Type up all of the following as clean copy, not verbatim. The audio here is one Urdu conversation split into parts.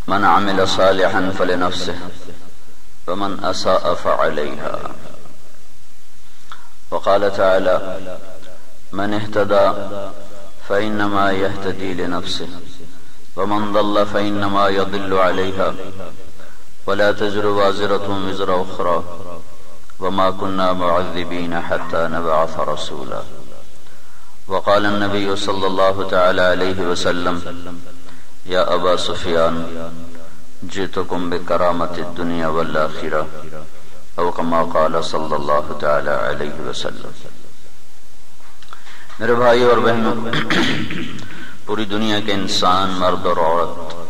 من عمل صالحا فلنفسه ومن أساء فعليها. وقال تعالى من اهتدى فإنما يهتدي لنفسه ومن ضل فإنما يضل عليها ولا تزر وازرة وزر أخرى وما كنا معذبين حتى نبعث رسولا. وقال النبي صلى الله تعالى عليه وسلم يا أبا سفيان جئتكم بكرامة الدنيا والآخرة او كما قال صلی اللہ تعالی علیہ وسلم. میرے بھائی اور بہنوں، پوری دنیا کے انسان، مرد اور عورت،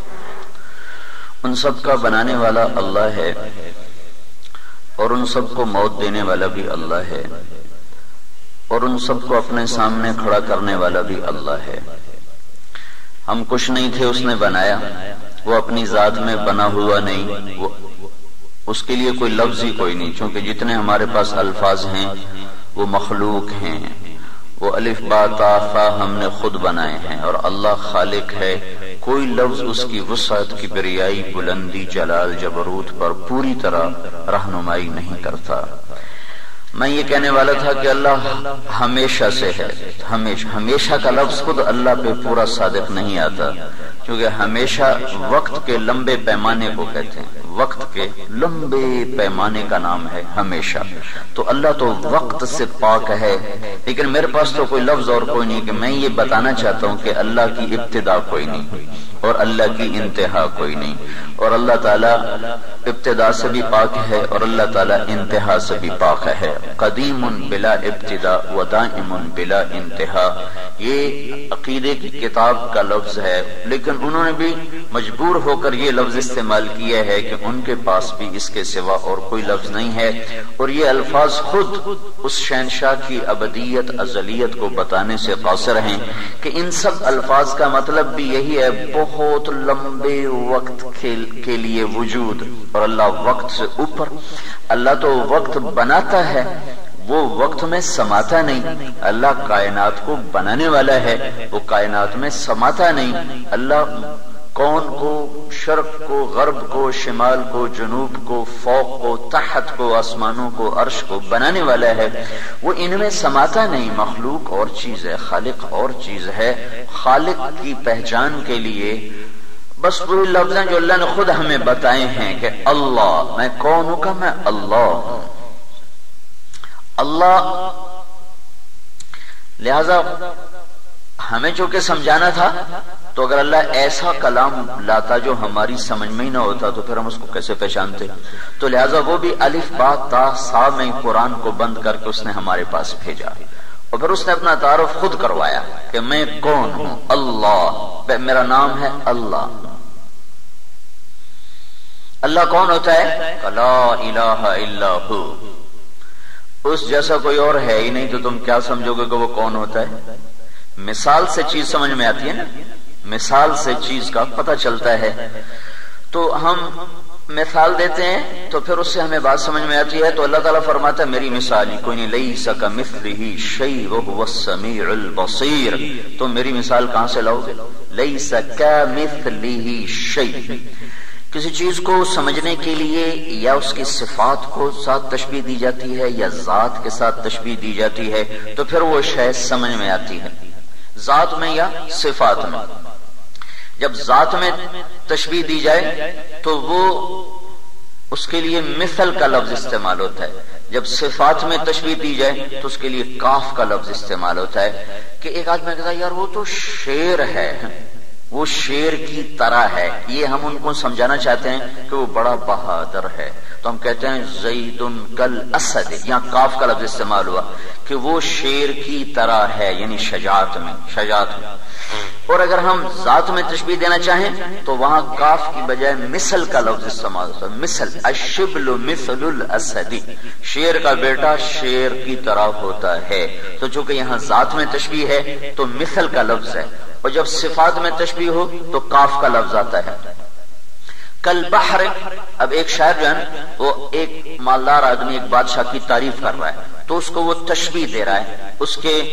ان سب کا بنانے والا اللہ ہے اور ان سب کو موت دینے والا بھی اللہ ہے اور ان سب کو اپنے سامنے کھڑا کرنے والا بھی اللہ ہے. ہم کچھ نہیں تھے، اس نے بنایا. وہ اپنی ذات میں بنا ہوا نہیں، وہ اس کے لیے کوئی لفظ ہی کوئی نہیں، چونکہ جتنے ہمارے پاس الفاظ ہیں وہ مخلوق ہیں. وہ الف با تا ثا ہم نے خود بنائے ہیں اور اللہ خالق ہے. کوئی لفظ اس کی وسعت، کبریائی، بلندی، جلال، جبروت پر پوری طرح رہنمائی نہیں کرتا. میں یہ کہنے والا تھا کہ اللہ ہمیشہ سے ہے. ہمیشہ کا لفظ خود اللہ پہ پورا صادق نہیں آتا، کیونکہ ہمیشہ وقت کے لمبے پیمانے کو کہتے ہیں. وقت کے لمبے پیمانے کا نام ہے ہمیشہ. تو اللہ تو وقت سے پاک ہے، لیکن میرے پاس تو کوئی لفظ اور کوئی نہیں کہ میں یہ بتانا چاہتا ہوں کہ اللہ کی ابتدا کوئی نہیں اور اللہ کی انتہا کوئی نہیں، اور اللہ تعالیٰ ابتدا سے بھی پاک ہے اور اللہ تعالیٰ انتہا سے بھی پاک ہے. قدیم بلا ابتدا و دائم بلا انتہا، یہ عقیدے کی کتاب کا لفظ ہے، لیکن انہوں نے بھی مجبور ہو کر یہ لفظ استعمال کیا ہے کہ ان کے پاس بھی اس کے سوا اور کوئی لفظ نہیں ہے. اور یہ الفاظ خود اس شہنشاہ کی ابدیت، ازلیت کو بتانے سے قاصر ہیں کہ ان سب الفاظ کا مطلب بھی یہی ہے، بہت لمبے وقت کے لیے وجود. اور اللہ وقت سے اوپر. اللہ تو وقت بناتا ہے، وہ وقت میں سماتا نہیں. اللہ کائنات کو بنانے والا ہے، وہ کائنات میں سماتا نہیں. اللہ کون کو، شرق کو، غرب کو، شمال کو، جنوب کو، فوق کو، تحت کو، آسمانوں کو، عرش کو بنانے والا ہے، وہ ان میں سماتا نہیں. مخلوق اور چیز ہے، خالق اور چیز ہے. خالق کی پہچان کے لیے بس وہی لفظ ہیں جو اللہ نے خود ہمیں بتائے ہیں کہ اللہ، میں کون ہوں کہ میں اللہ ہوں. اللہ، لہذا ہمیں جو کہ سمجھانا تھا، تو اگر اللہ ایسا کلام لاتا جو ہماری سمجھ میں ہی نہ ہوتا تو پھر ہم اس کو کیسے پہچانتے؟ تو لہذا وہ بھی الف با تا سا میں قرآن کو بند کر کے اس نے ہمارے پاس بھیجا، اور پھر اس نے اپنا تعارف خود کروایا کہ میں کون ہوں. اللہ، میرا نام ہے اللہ. اللہ کون ہوتا ہے؟ لا الہ الا ہو. اس جیسا کوئی اور ہے ہی نہیں، تو تم کیا سمجھو گے کہ وہ کون ہوتا ہے؟ مثال سے چیز سمجھ میں آتی ہے نا، مثال سے چیز کا پتہ چلتا ہے. تو ہم مثال دیتے ہیں تو پھر اس سے ہمیں بات سمجھ میں آتی ہے. تو اللہ تعالیٰ فرماتا ہے میری مثال ہی کوئی نہیں، لیس کمثلہ شیء وہو السمیع البصیر. تو میری مثال کہاں سے لاؤ گے؟ لیس کمثلہ شیء. کسی چیز کو سمجھنے کے لیے یا اس کی صفات کو ساتھ تشبیہ دی جاتی ہے یا ذات کے ساتھ تشبیہ دی جاتی ہے، تو پھر وہ شے سمجھ میں آتی ہے، ذات میں یا صفات میں. جب ذات میں تشبیہ دی جائے تو وہ اس کے لیے مثل کا لفظ استعمال ہوتا ہے. جب صفات میں تشبیہ دی جائے تو اس کے لیے کاف کا لفظ استعمال ہوتا ہے. کہ ایک آدمی کہتا ہے یار وہ تو شیر ہے، وہ شیر کی طرح ہے. یہ ہم ان کو سمجھانا چاہتے ہیں کہ وہ بڑا بہادر ہے، تو ہم کہتے ہیں زید کل اسد. یہاں کاف کا لفظ استعمال ہوا کہ وہ شیر کی طرح ہے، یعنی شجاعت میں. اور اگر ہم ذات میں تشبیہ دینا چاہیں تو وہاں کاف کی بجائے مثل کا لفظ استعمال ہوتا ہے. مثل، الشبل مثل الاسد، شیر کا بیٹا شیر کی طرح ہوتا ہے. تو چونکہ یہاں ذات میں تشبیہ ہے تو مثل کا لفظ ہے، اور جب صفات میں تشبیہ ہو تو کاف کا لفظ آتا ہے. کل بحر. اب ایک شاعر جو ہے وہ ایک مالدار آدمی ایک بادشاہ کی تعریف کر رہا ہے، تو اس کو وہ تشبیہ دے رہا ہے،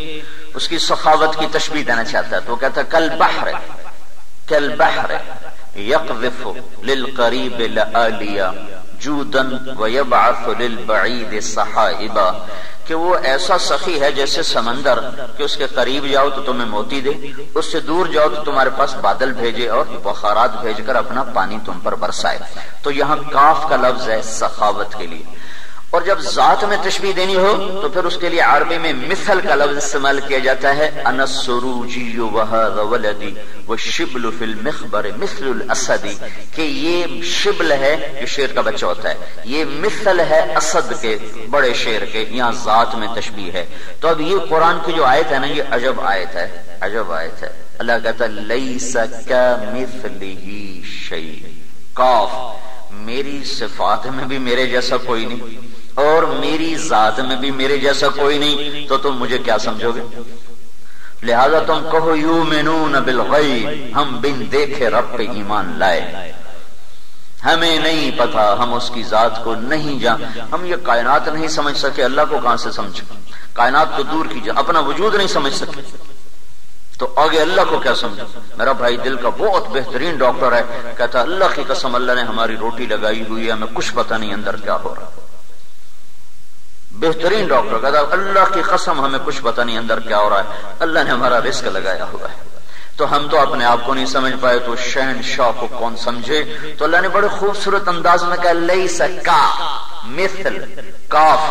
اس کی سخاوت کی تشبیہ دینا چاہتا ہے. تو وہ کہتا ہے کل بحر، کل بحر، یقذف للقریب لآلیا جودا ویبعث للبعید صحائبا، کہ وہ ایسا سخی ہے جیسے سمندر کہ اس کے قریب جاؤ تو تمہیں موتی دے، اس سے دور جاؤ تو تمہارے پاس بادل بھیجے اور بخارات بھیج کر اپنا پانی تم پر برسائے۔ تو یہاں کاف کا لفظ ہے سخاوت کے لیے، اور جب ذات میں تشبیہ دینی ہو تو پھر اس کے لیے عربی میں مثل کا لفظ استعمال کیا جاتا ہے، انا السروجی وہذا ولدی والشبل فی المخبر مثل الاسد، کہ یہ شبل ہے جو شیر کا بچہ ہوتا ہے، یہ مثل ہے اسد کے، بڑے شیر کے، یہاں ذات میں تشبیہ ہے۔ تو اب یہ قرآن کی جو آیت ہے نا، یہ عجب آیت ہے، عجب آیت ہے۔ اللہ کہتا ہے لیس کمثلہ شیء، کاف، میری صفات میں بھی میرے جیسا کوئی نہیں اور میری ذات میں بھی میرے جیسا کوئی نہیں، تو تم مجھے کیا سمجھو گے؟ لہذا تم کہو یؤمنون بالغیب، ہم بن دیکھے رب پہ ایمان لائے، ہمیں نہیں پتا، ہم اس کی ذات کو نہیں جان، ہم یہ کائنات نہیں سمجھ سکے، اللہ کو کہاں سے سمجھ، کائنات تو دور کی جائے، اپنا وجود نہیں سمجھ سکے تو آگے اللہ کو کیا سمجھا۔ میرا بھائی دل کا بہت بہترین ڈاکٹر ہے، کہتا اللہ کی قسم اللہ نے ہماری روٹی لگائی ہوئی ہے، ہمیں کچھ پتہ نہیں اندر کیا ہو رہا۔ بہترین ڈاکٹر کہتا اللہ کی قسم ہمیں کچھ پتہ نہیں اندر کیا ہو رہا ہے، اللہ نے ہمارا رزق لگایا ہوا ہے۔ تو ہم تو اپنے آپ کو نہیں سمجھ پائے تو شہنشاہ کو کون سمجھے؟ تو اللہ نے بڑے خوبصورت انداز میں کہا لیس کا مثل، کاف،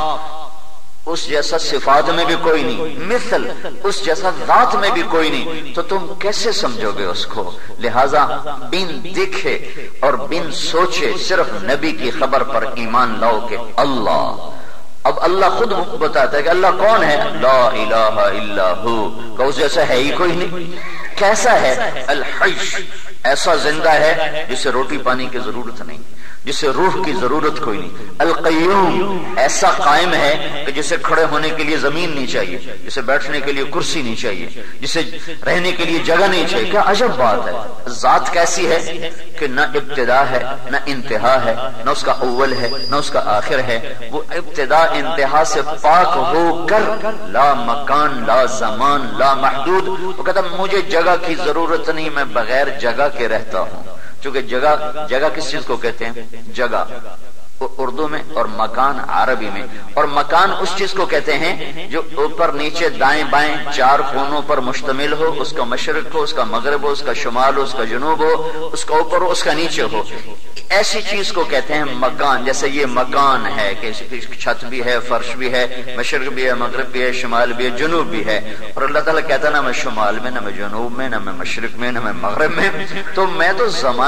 اس جیسا صفات میں بھی کوئی نہیں، مثل اس جیسا ذات میں بھی کوئی نہیں، تو تم کیسے سمجھو گے اس کو؟ لہذا بن دیکھے اور بن سوچے صرف نبی کی خبر پر ایمان لاؤ کہ اللہ، اب اللہ خود بتاتا ہے کہ اللہ کون ہے، لا الہ الا ہو، کہ اس جیسا ہے ہی کوئی نہیں۔ کیسا ہے؟ الحی، ایسا زندہ ہے جسے روٹی پانی کی ضرورت نہیں، جسے روح کی ضرورت کوئی نہیں۔ القیوم، ایسا قائم ہے کہ جسے کھڑے ہونے کے لیے زمین نہیں چاہیے، جسے بیٹھنے کے لیے کرسی نہیں چاہیے، جسے رہنے کے لیے جگہ نہیں چاہیے۔ کیا عجب بات ہے! ذات کیسی ہے کہ نہ ابتدا ہے نہ انتہا ہے، نہ اس کا اول ہے نہ اس کا آخر ہے، وہ ابتدا انتہا سے پاک ہو کر لا مکان لا زمان لا محدود، وہ کہتا مجھے جگہ کی ضرورت نہیں، میں بغیر جگہ کے رہتا ہوں۔ چونکہ جگہ کس چیز کو کہتے ہیں؟ جگہ اردو میں اور مکان عربی میں، اور مکان اس چیز کو کہتے ہیں جو اوپر نیچے دائیں بائیں چار کونوں پر مشتمل ہو، اس کا مشرق ہو، اس کا مغرب ہو، اس کا شمال ہو، اس کا جنوب ہو، اس کا اوپر ہو، اس کا نیچے ہو، ایسی چیز کو کہتے ہیں مکان۔ جیسے یہ مکان ہے کہ چھت بھی ہے، فرش بھی ہے، مشرق بھی ہے، مغرب بھی ہے، شمال بھی ہے، جنوب بھی ہے، اور اللہ تعالیٰ کہتا ہے نہ میں شمال میں، نہ میں جنوب میں، نہ میں مشرق میں، نہ میں مغرب میں، تو میں تو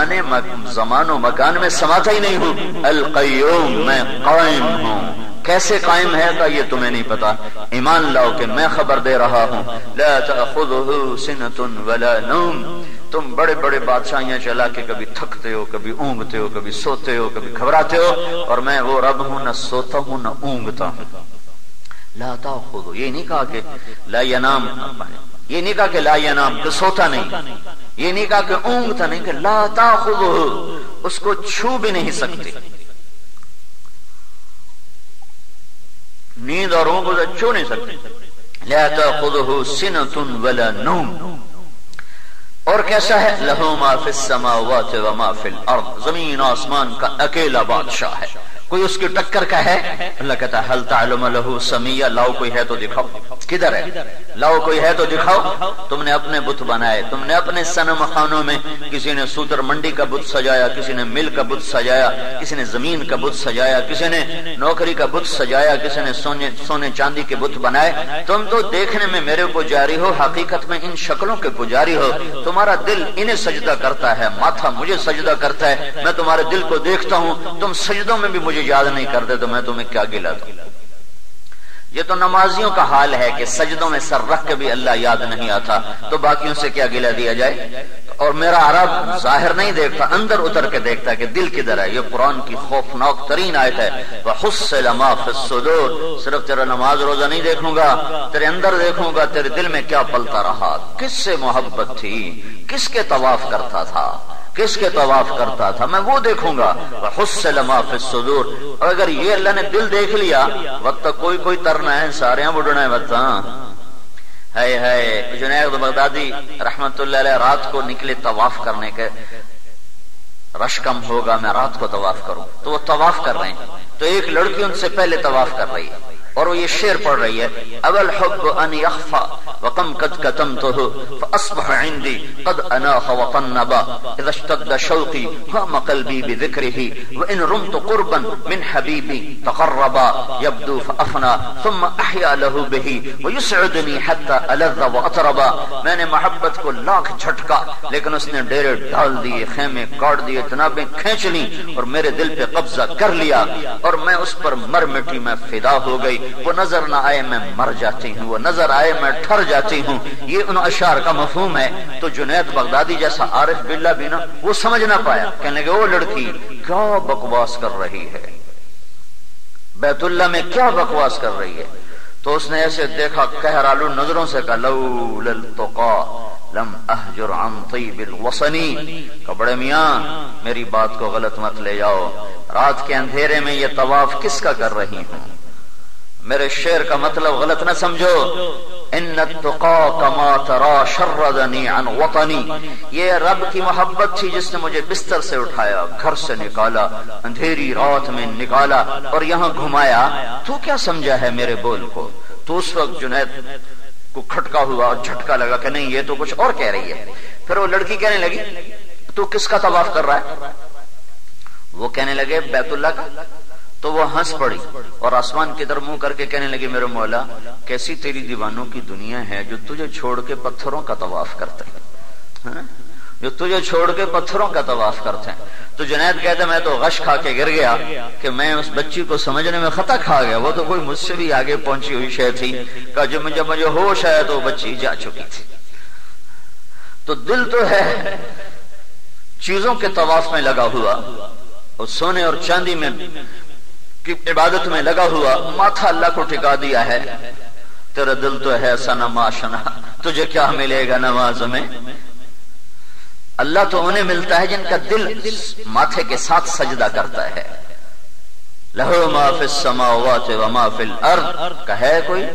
زمان و مکان میں سماتا ہی نہیں ہوں۔ القیوم، میں قائم ہوں۔ کیسے قائم ہے کہ یہ تمہیں نہیں پتا؟ ایمان لاؤ کہ میں خبر دے رہا ہوں۔ لا تأخذہ سنۃ ولا نوم، تم بڑے بڑے بادشاہیاں چلا کے کبھی تھکتے ہو، کبھی اونگتے ہو، کبھی سوتے ہو، کبھی گھبراتے ہو، اور میں وہ رب ہوں، نہ سوتا ہوں نہ اونگتا ہوں۔ لا تأخذہ، یہ نہیں کہا کہ لا ینام، یہ نہیں کہا کہ لا ینام کہ سوتا نہیں، یہ نہیں کہا کہ اونگتا نہیں، کہ لا تأخذہ، اس کو چھو بھی نہیں سکتے۔ نیند اور اونگ کو چھو نہیں سکتے۔ لا تأخذہ سنۃ ولا نوم۔ اور کیسا ہے؟ لہ ما فی السماوات وما فی الارض، زمین آسمان کا اکیلا بادشاہ ہے، کوئی اس کی ٹکر کا ہے؟ اللہ کہتا ہے حل تعلم لہ سمیہ، لاؤ کوئی ہے تو دکھاؤ، کدھر ہے؟ لاؤ کوئی ہے تو دکھاؤ۔ تم نے اپنے بت بنائے، تم نے اپنے صنم خانوں میں، کسی نے سوتر منڈی کا بت سجایا، کسی نے مل کا بت سجایا، کسی نے زمین کا بت سجایا، کسی نے نوکری کا بت سجایا، کسی نے سونے چاندی کے بت بنائے۔ تم تو دیکھنے میں میرے پجاری ہو، حقیقت میں ان شکلوں کے پجاری ہو۔ تمہارا دل انہیں سجدہ کرتا ہے، ماتھا مجھے سجدہ کرتا ہے، میں تمہارے دل کو دیکھتا ہوں، تم سجدوں میں بھی مجھے یاد نہیں کرتے، تو میں تمہیں کیا گلا دوں؟ یہ تو نمازیوں کا حال ہے کہ سجدوں میں سر رکھ کے بھی اللہ یاد نہیں آتا، تو باقیوں سے کیا گلہ دیا جائے؟ اور میرا عرب ظاہر نہیں دیکھتا، اندر اتر کے دیکھتا ہے کہ دل کدھر ہے۔ یہ قرآن کی خوفناک ترین آیت ہے، وَحُصِّلَ مَا فِي الصُّدُورِ، صرف تیرا نماز روزہ نہیں دیکھوں گا، تیرے اندر دیکھوں گا، تیرے دل میں کیا پلتا رہا، کس سے محبت تھی، کس کے طواف کرتا تھا، کس کے طواف کرتا تھا، میں وہ دیکھوں گا۔ وَحُصِّلَ مَا فِي الصُّدُورِ، اور اگر یہ اللہ نے دل دیکھ لیا، وقت کوئی ترنا ہے، سارے ہیں بڑھنا ہے وقت۔ ہے جنید بغدادی رحمت اللہ علیہ رات کو نکلے طواف کرنے کے، رش کم ہوگا میں رات کو طواف کروں. تو وہ طواف کر رہے ہیں تو ایک لڑکی ان سے پہلے طواف کر رہی ہے اور وہ یہ شعر پڑھ رہی ہے اب الحب ان يخفى وقم قد كتمته فاصبح عندي قد اناخ وطنبا اذا اشتد شوقي قام قلبي بذكره وان رمت قربا من حبيبي تقربا يبدو فافنى ثم احيا له به ويسعدني حتى الذ واطربا. میں نے محبت کو لاکھ جھٹکا لیکن اس نے ڈیرے ڈال دیے, خیمے کاٹ دیے, تنابیں کھینچ لی اور میرے دل پہ قبضہ کر لیا اور میں اس پر مر مٹی میں فدا ہو گئی. وہ نظر نہ آئے میں مر جاتی ہوں, وہ نظر آئے میں ٹھر جاتی ہوں. یہ ان اشعار کا مفہوم ہے. تو جنید بغدادی جیسا عارف باللہ بھی نا وہ سمجھ نہ پایا, کہنے لگے وہ لڑکی کیا بکواس کر رہی ہے, بیت اللہ میں کیا بکواس کر رہی ہے. تو اس نے ایسے دیکھا کہرالو نظروں سے کہا لولا التقا لم احجر عن طیب الوصنی, کہ بڑے میاں میری بات کو غلط مت لے جاؤ, رات کے اندھیرے میں یہ طواف کس کا کر رہی ہوں, میرے شعر کا مطلب غلط نہ سمجھو. ان التقا کما ترا شردنی عن وطنی, یہ رب کی محبت تھی جس نے مجھے بستر سے اٹھایا, گھر سے نکالا, اندھیری رات میں نکالا اور یہاں گھمایا. تو کیا سمجھا ہے میرے بول کو؟ تو اس وقت جنید کو کھٹکا ہوا اور جھٹکا لگا کہ نہیں یہ تو کچھ اور کہہ رہی ہے. پھر وہ لڑکی کہنے لگی تو کس کا طواف کر رہا ہے؟ وہ کہنے لگے بیت اللہ کا. تو وہ ہنس پڑی اور آسمان کی طرف منہ کر کے کہنے لگی میرے مولا کیسی تیری دیوانوں کی دنیا ہے جو تجھے چھوڑ کے پتھروں کا طواف کرتے ہیں, جو تجھے چھوڑ کے پتھروں کا طواف کرتے ہیں. تو جنید کہتے میں تو غش کھا کے گر گیا کہ میں اس بچی کو سمجھنے میں خطا کھا گیا, وہ تو کوئی مجھ سے بھی آگے پہنچی ہوئی شے تھی کہ جب مجھے ہوش آیا تو بچی جا چکی تھی. تو دل تو ہے چیزوں کے طواف میں لگا ہوا اور سونے اور چاندی میں کی عبادت میں لگا ہوا, ماتھا اللہ کو ٹکا دیا ہے. تیرا دل تو ہے سنما شنا, تجھے کیا ملے گا نماز میں. اللہ تو انہیں ملتا ہے جن کا دل ماتھے کے ساتھ سجدہ کرتا ہے. لہو ما فی السماوات و ما فی الارض, کہ ہے کوئی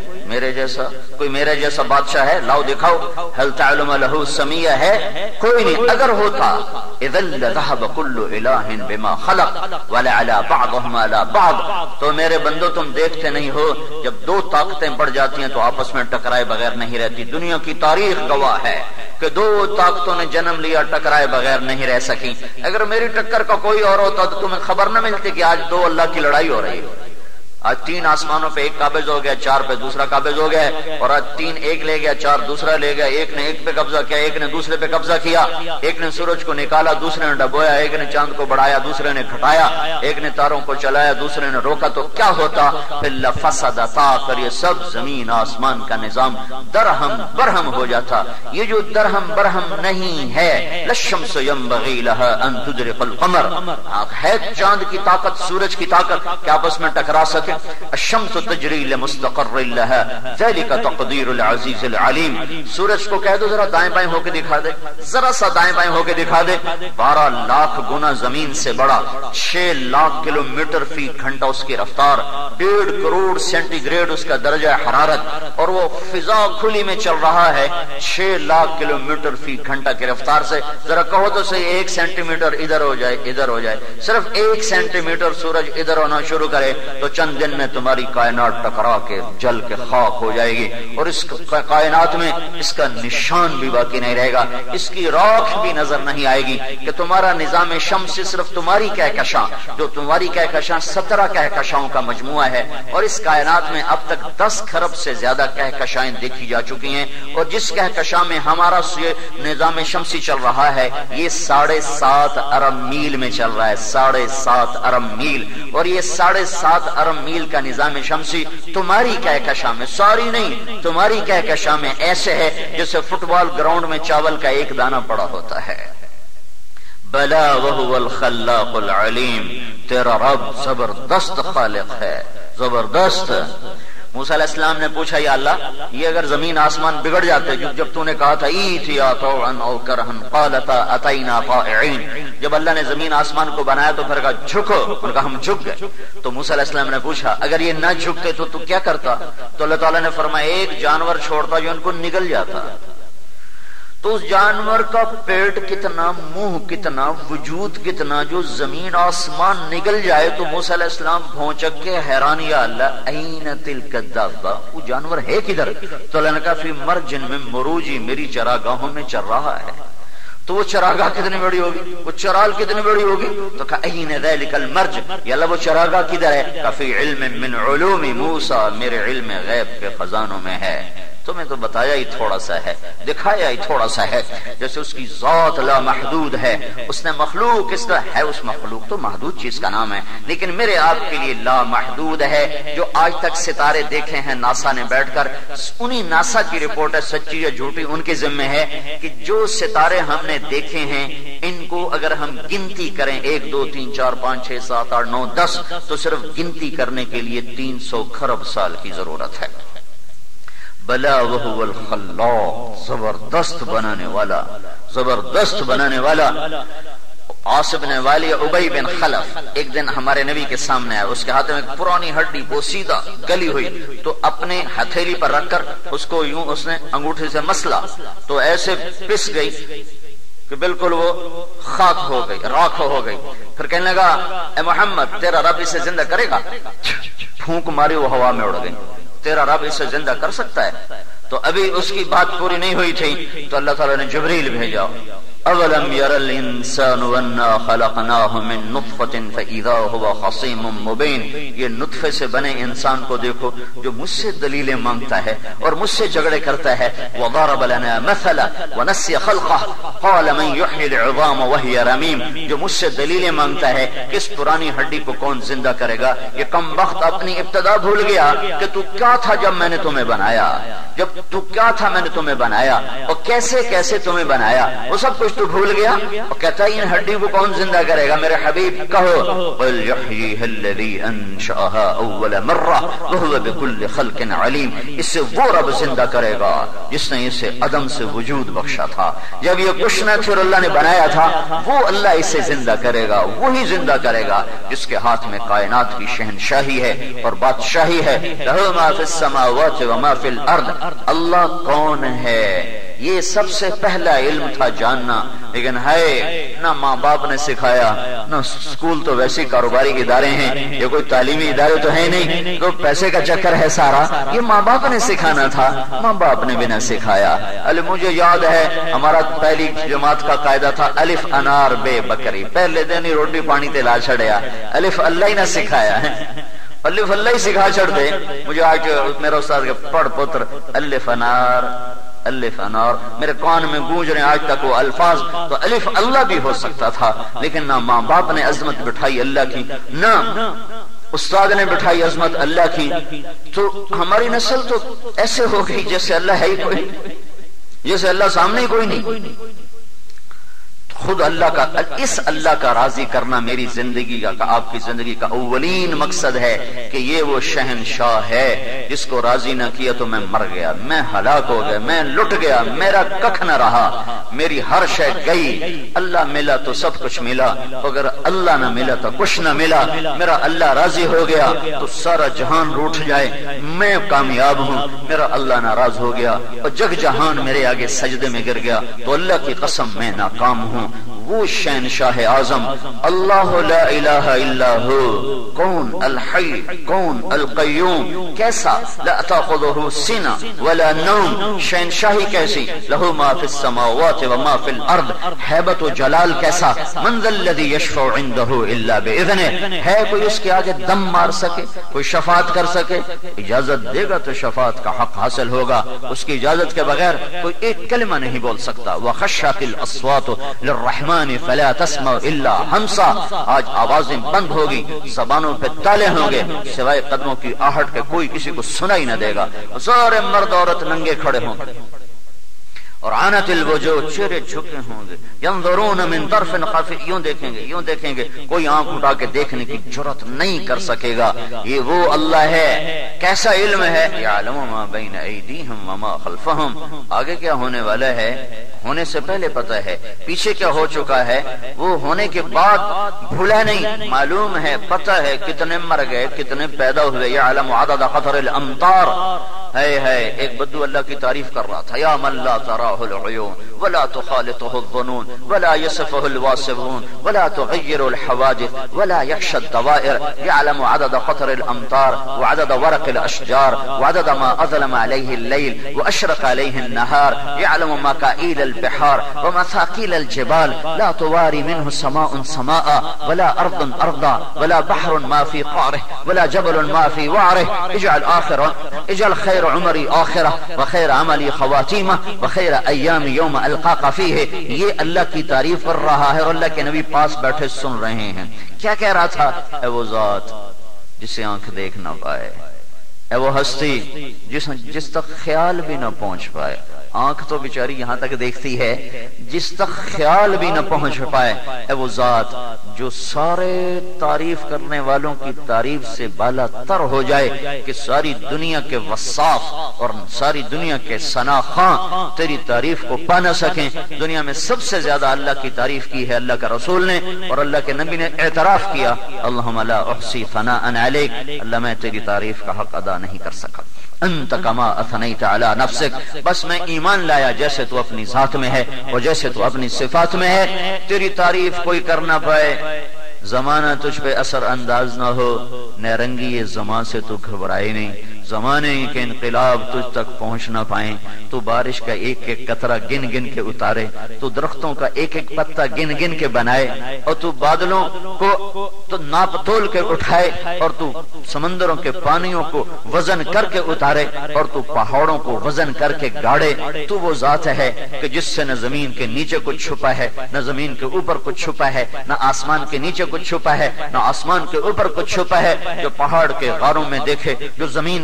میرے جیسا بادشاہ ہے, لاؤ دکھاؤ. هل تعلم له سمیہ ہے؟ کوئی نہیں. اگر ہوتا اذا لذهب كل الہ بما خلق ولعلى بعضهم على بعض. تو میرے بندو تم دیکھتے نہیں ہو جب دو طاقتیں بڑھ جاتی ہیں تو آپس میں ٹکرائے بغیر نہیں رہتی. دنیا کی تاریخ گواہ ہے کہ دو طاقتوں نے جنم لیا, ٹکرائے بغیر نہیں رہ سکی. اگر میری ٹکر کا کوئی اور ہوتا تو تمہیں خبر نہ ملتی کہ آج دو اللہ کی لڑائی ہو رہی ہے. آج 3 آسمانوں پہ ایک قابض ہو گیا, 4 پہ دوسرا قابض ہو گیا, اور آج 3 ایک لے گیا, 4 دوسرا لے گیا. ایک نے ایک پہ قبضہ کیا, ایک نے دوسرے پہ قبضہ کیا. ایک نے سورج کو نکالا, دوسرے نے ڈبویا. ایک نے چاند کو بڑھایا, دوسرے نے گھٹایا. ایک نے تاروں کو چلایا, دوسرے نے روکا. تو کیا ہوتا پھر لفسدتا, کر یہ سب زمین آسمان کا نظام درہم برہم ہو جاتا. یہ جو درہم برہم نہیں ہے, للشمس ينبغي لها ان تدرك القمر, ہے چاند کی طاقت, سورج کی طاقت کہ آپس میں ٹکرا سکے. الشمس تجری لمستقر لها ذلك تقدیر العزیز العلیم. سورج کو کہہ دو ذرا دائیں بائیں ہو کے دکھا دے, ذرا سا دائیں بائیں ہو کے دکھا دے. 12 لاکھ گنا زمین سے بڑا, 6 لاکھ کلومیٹر فی گھنٹہ اس کی رفتار, 1.5 کروڑ سینٹی گریڈ اس کا درجہ حرارت, اور وہ فضا کھلی میں چل رہا ہے 6 لاکھ کلومیٹر فی گھنٹہ کی رفتار سے. ذرا کہو تو صحیح 1 سینٹی میٹر ادھر ہو جائے, ادھر ہو جائے, صرف 1 سینٹی میٹر سورج ادھر ہونا شروع کرے تو چند دن میں تمہاری کائنات ٹکرا کے جل کے خاک ہو جائے گی, اور اس کائنات میں اس کا نشان بھی باقی نہیں رہے گا, اس کی راکھ بھی نظر نہیں آئے گی. کہ تمہارا نظام شمس صرف تمہاری کہکشاں, جو تمہاری کہکشاں 17 کہکشاؤں کا مجموعہ ہے, اور اس کائنات میں اب تک 10 خرب سے زیادہ کہکشائیں دیکھی جا چکی ہیں. اور جس کہکشاں میں ہمارا نظام شمسی چل رہا ہے یہ 7.5 ارب میل میں چل رہا ہے, 7.5 ارب میل. اور یہ 7.5 ارب میل کا نظام شمسی تمہاری کہکشاں میں, ساری نہیں, تمہاری کہکشاں میں ایسے ہے جیسے فٹ بال گراؤنڈ میں چاول کا ایک دانہ پڑا ہوتا ہے. بلا وهو الخلاق العلیم, تیرا رب زبردست خالق ہے, زبردست. موسیٰ علیہ السلام نے پوچھا یا اللہ یہ اگر زمین آسمان بگڑ جاتے, جب تو نے کہا تھا ایتیا طوعا او کرہا قالتا اتینا طائعین, جب اللہ نے زمین آسمان کو بنایا تو پھر کہا جھکو, ان کا ہم جھک گئے. تو موسیٰ علیہ السلام نے پوچھا اگر یہ نہ جھکتے تو کیا کرتا؟ تو اللہ تعالیٰ نے فرمایا ایک جانور چھوڑتا جو ان کو نگل جاتا. تو اس جانور کا پیٹ کتنا، منہ کتنا، وجود کتنا، جو زمین آسمان نگل جائے تو موسیٰ علیہ السلام پہنچک کے حیران، یا اللہ این تلک الدابہ، وہ جانور ہے کدھر؟ تو اللہ نے کہا فی مرجن من مروجی، میری چراگاہوں میں چر رہا ہے۔ تو وہ چراگاہ کتنی بڑی ہوگی، وہ چرال کتنی بڑی ہوگی؟ تو کہا این ذلک المرج، یا اللہ وہ چراگاہ کدھر ہے؟ کہا فی علم من علوم موسیٰ، میرے علم غیب کے خزانوں میں ہے۔ تمہیں تو بتایا ہی تھوڑا سا ہے، دکھایا ہی تھوڑا سا ہے، جیسے اس کی ذات لا محدود ہے، اس نے مخلوق اس کا ہے، اس مخلوق تو محدود چیز کا نام ہے، لیکن میرے آپ کے لیے لا محدود ہے۔ جو آج تک ستارے دیکھے ہیں ناسا نے بیٹھ کر، انہی ناسا کی رپورٹ ہے، سچی یا جھوٹی ان کے ذمہ ہے، کہ جو ستارے ہم نے دیکھے ہیں ان کو اگر ہم گنتی کریں 1 2 3 4 5 6 7 8 9 10 تو صرف گنتی کرنے کے لیے 300 خرب سال کی ضرورت ہے۔ بلا وہو الخلاق، زبردست بنانے والا، زبردست بنانے والا۔ عاص بن والی ابی بن خلف ایک دن ہمارے نبی کے سامنے آیا، اس کے ہاتھ میں ایک پرانی ہڈی بوسیدہ گلی ہوئی، تو اپنے ہتھیلی پر رکھ کر اس کو یوں اس نے انگوٹھے سے مسلا، تو ایسے پس گئی کہ بالکل وہ خاک ہو گئی، راکھ ہو گئی۔ پھر کہنے لگا اے محمد تیرا رب اسے زندہ کرے گا؟ پھونک ماری، وہ ہوا میں اڑ گئی۔ تیرا رب اسے زندہ کر سکتا ہے؟ تو ابھی اس کی بات پوری نہیں ہوئی تھی تو اللہ تعالیٰ نے جبریل بھیجا، اولم یر الانسان انا خلقناہ من نطفۃ فاذا هو خصیم مبین، یہ نطفے سے بنے انسان کو دیکھو جو مجھ سے دلیلیں مانگتا ہے اور مجھ سے جھگڑے کرتا ہے۔ وضرب لنا مثلا ونسی خلقہ قال من یحیی العظام وہی رمیم، جو مجھ سے دلیلیں مانگتا ہے کہ اس پرانی ہڈی کو کون زندہ کرے گا۔ یہ کم وقت اپنی ابتدا بھول گیا کہ تو کیا تھا جب میں نے تمہیں بنایا، جب تو کیا تھا میں نے تمہیں بنایا اور کیسے کیسے تمہیں بنایا، وہ سب کچھ تو بھول گیا اور کہتا ہے ان ہڈی کو کون زندہ کرے گا؟ میرے حبیب کہو قل یحییہ الذی انشأها اول مرہ وہو بکل خلق علیم، اس سے وہ رب زندہ کرے گا جس نے اسے عدم سے وجود بخشا تھا، جب یہ کچھ نہ تھا اللہ نے بنایا تھا، وہ اللہ اسے زندہ کرے گا، وہی زندہ کرے گا جس کے ہاتھ میں کائنات کی شہنشاہی ہے اور بادشاہی ہے۔ لہ ما فی السماوات وما فی الارض، اللہ کون ہے یہ سب سے پہلا علم تھا جاننا، لیکن ہے نہ ماں باپ نے سکھایا، نہ اسکول تو ویسے کاروباری ادارے ہیں، یہ کوئی تعلیمی ادارے تو ہے نہیں، تو پیسے کا چکر ہے سارا، یہ ماں باپ نے سکھانا تھا، ماں باپ نے بھی نہ سکھایا۔ مجھے یاد ہے ہمارا پہلی جماعت کا قاعدہ تھا الف انار بے بکری، پہلے دن ہی روٹی پانی تے لا چھڑیا، الف اللہ ہی نہ سکھایا ہے، الف اللہ ہی سکھا چھڑ دے۔ مجھے آج میرا استاد کے پڑھ پتر الف انار، الف انار میرے کان میں گونج رہے آج تک وہ الفاظ، تو الف اللہ بھی ہو سکتا تھا، لیکن نہ ماں باپ نے عظمت بٹھائی اللہ کی، نہ استاد نے بٹھائی عظمت اللہ کی، تو ہماری نسل تو ایسے ہو گئی جیسے اللہ ہے ہی کوئی، جیسے اللہ سامنے ہی کوئی نہیں۔ خود اللہ کا، اس اللہ کا راضی کرنا میری زندگی کا، آپ کی زندگی کا اولین مقصد ہے کہ یہ وہ شہنشاہ ہے جس کو راضی نہ کیا تو میں مر گیا، میں ہلاک ہو گیا، میں لٹ گیا، میرا ککھ نہ رہا، میری ہر شے گئی۔ اللہ ملا تو سب کچھ ملا، اگر اللہ نہ ملا تو کچھ نہ ملا۔ میرا اللہ راضی ہو گیا تو سارا جہان روٹھ جائے، میں کامیاب ہوں، میرا اللہ ناراض ہو گیا اور جگ جہان میرے آگے سجدے میں گر گیا تو اللہ کی قسم میں ناکام ہوں۔ وہ شہنشاہ اعظم اللہ لا الہ الا ہو، کون الحی، کون القیوم، کیسا لا تاخذہ سنہ ولا نوم، شہنشاہی کیسی، لہ ما فی السماوات وما فی الارض، ہیبت و جلال کیسا، من ذا الذی یشفع عندہ الا باذنہ، ہے کوئی اس کے آگے دم مار سکے، کوئی شفاعت کر سکے؟ اجازت دے گا تو شفاعت کا حق حاصل ہوگا، اس کی اجازت کے بغیر کوئی ایک کلمہ نہیں بول سکتا۔ وخشعت الاصوات للرحمن فلا تسمع الا ہمسا، آج آوازیں بند ہوگی، زبانوں پہ تالے ہوں گے، سوائے قدموں کی آہٹ کے کوئی کسی کو سنائی نہ دے گا، سارے مرد عورت ننگے کھڑے ہوں گے، اور عنت الوجوہ، چہرے جھکے ہوں گے، ينظرون من طرف خفی، یوں دیکھیں گے، یوں دیکھیں گے، کوئی آنکھ اٹھا کے دیکھنے کی جرات نہیں کر سکے گا۔ یہ وہ اللہ ہے، کیسا علم ہے، یعلم ما بین ایدیہم وما خلفہم، آگے کیا ہونے والا ہے ہونے سے پہلے پتہ ہے، پیچھے کیا ہو چکا ہے وہ ہونے کے بعد بھولا نہیں، معلوم ہے، پتہ ہے کتنے مر گئے، کتنے پیدا ہوئے، یعلم عدد قطر الامطار۔ ہے ایک بدو اللہ کی تعریف کر رہا تھا، یا من لا تراہ العیون، ولا تخالطه الظنون ولا يصفه الواصفون ولا تغير الحوادث ولا يخشى الدوائر يعلم عدد قطر الأمطار وعدد ورق الأشجار وعدد ما أظلم عليه الليل وأشرق عليه النهار يعلم مكائيل البحار ومثاقيل الجبال لا تواري منه سماء سماء ولا أرض أرضا ولا بحر ما في قعره ولا جبل ما في وعره اجعل خير عمري آخرة وخير عملی خواتیمہ وخیر ایام یوم القاک فیہ. یہ اللہ کی تعریف کر رہا ہے اور اللہ کے نبی پاس بیٹھے سن رہے ہیں. کیا کہہ رہا تھا؟ اے وہ ذات جسے آنکھ دیکھ نہ پائے، اے وہ ہستی جس تک خیال بھی نہ پہنچ پائے. آنکھ تو بیچاری یہاں تک دیکھتی ہے، جس تک خیال بھی نہ پہنچ پائے. اے وہ ذات جو سارے تعریف کرنے والوں کی تعریف سے بالا تر ہو جائے کہ ساری دنیا کے وصاف اور ساری دنیا کے ثنا خواں تیری تعریف کو پا نہ سکیں. دنیا میں سب سے زیادہ اللہ کی تعریف کی ہے اللہ کا رسول نے، اور اللہ کے نبی نے اعتراف کیا اللہم لا احصی ثناء علیک، اللہ میں تیری تعریف کا حق ادا نہیں کر سکا. انت کما اثنیت علی نفسک، بس میں ایمان لایا جیسے تو اپنی ذات میں ہے اور جیسے تو اپنی صفات میں ہے، تیری تعریف کوئی کر نہ پائے. زمانہ تجھ پہ اثر انداز نہ ہو، نیرنگی یہ زمان سے تو گھبرائے نہیں، زمانے کے انقلاب تجھ تک پہنچ نہ پائیں. تو بارش کا ایک ایک قطرہ گن گن کے اتارے، تو درختوں کا ایک ایک پتا گن گن کے بنائے، اور تو بادلوں کو تو ناپ تول کے اٹھائے، اور تو سمندروں کے پانیوں کو وزن کر کے اتارے، اور تو پہاڑوں کو وزن کر کے گاڑے. تو وہ ذات ہے کہ جس سے نہ زمین کے نیچے کچھ چھپا ہے، نہ زمین کے اوپر کچھ چھپا ہے، نہ آسمان کے نیچے کچھ چھپا ہے، نہ آسمان کے اوپر کچھ چھپا ہے. جو پہاڑ کے غاروں میں دیکھے، جو زمین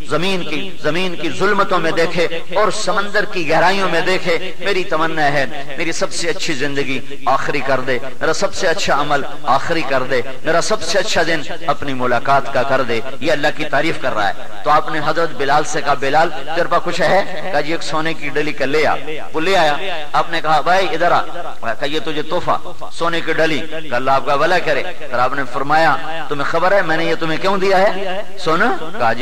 کی ظلمتوں میں دیکھے اور سمندر کی گہرائیوں میں دیکھے. میری تمنا ہے میری سب سے اچھی زندگی آخری کر دے، میرا سب سے اچھا عمل آخری کر دے، میرا سب سے اچھا دن اپنی ملاقات کا کر دے. یہ اللہ کی تعریف کر رہا ہے. تو آپ نے حضرت بلال سے کہا بلال تیرے پاس کچھ ہے؟ کہا جی ایک سونے کی ڈلی کا لے آ. وہ لے آیا. آپ نے کہا بھائی ادھر آ. کہا یہ تجھے تحفہ سونے کی ڈلی. کہ اللہ آپ کا بھلا کرے. پھر آپ نے فرمایا تمہیں خبر ہے میں نے یہ تمہیں کیوں دیا ہے سونا؟ کہا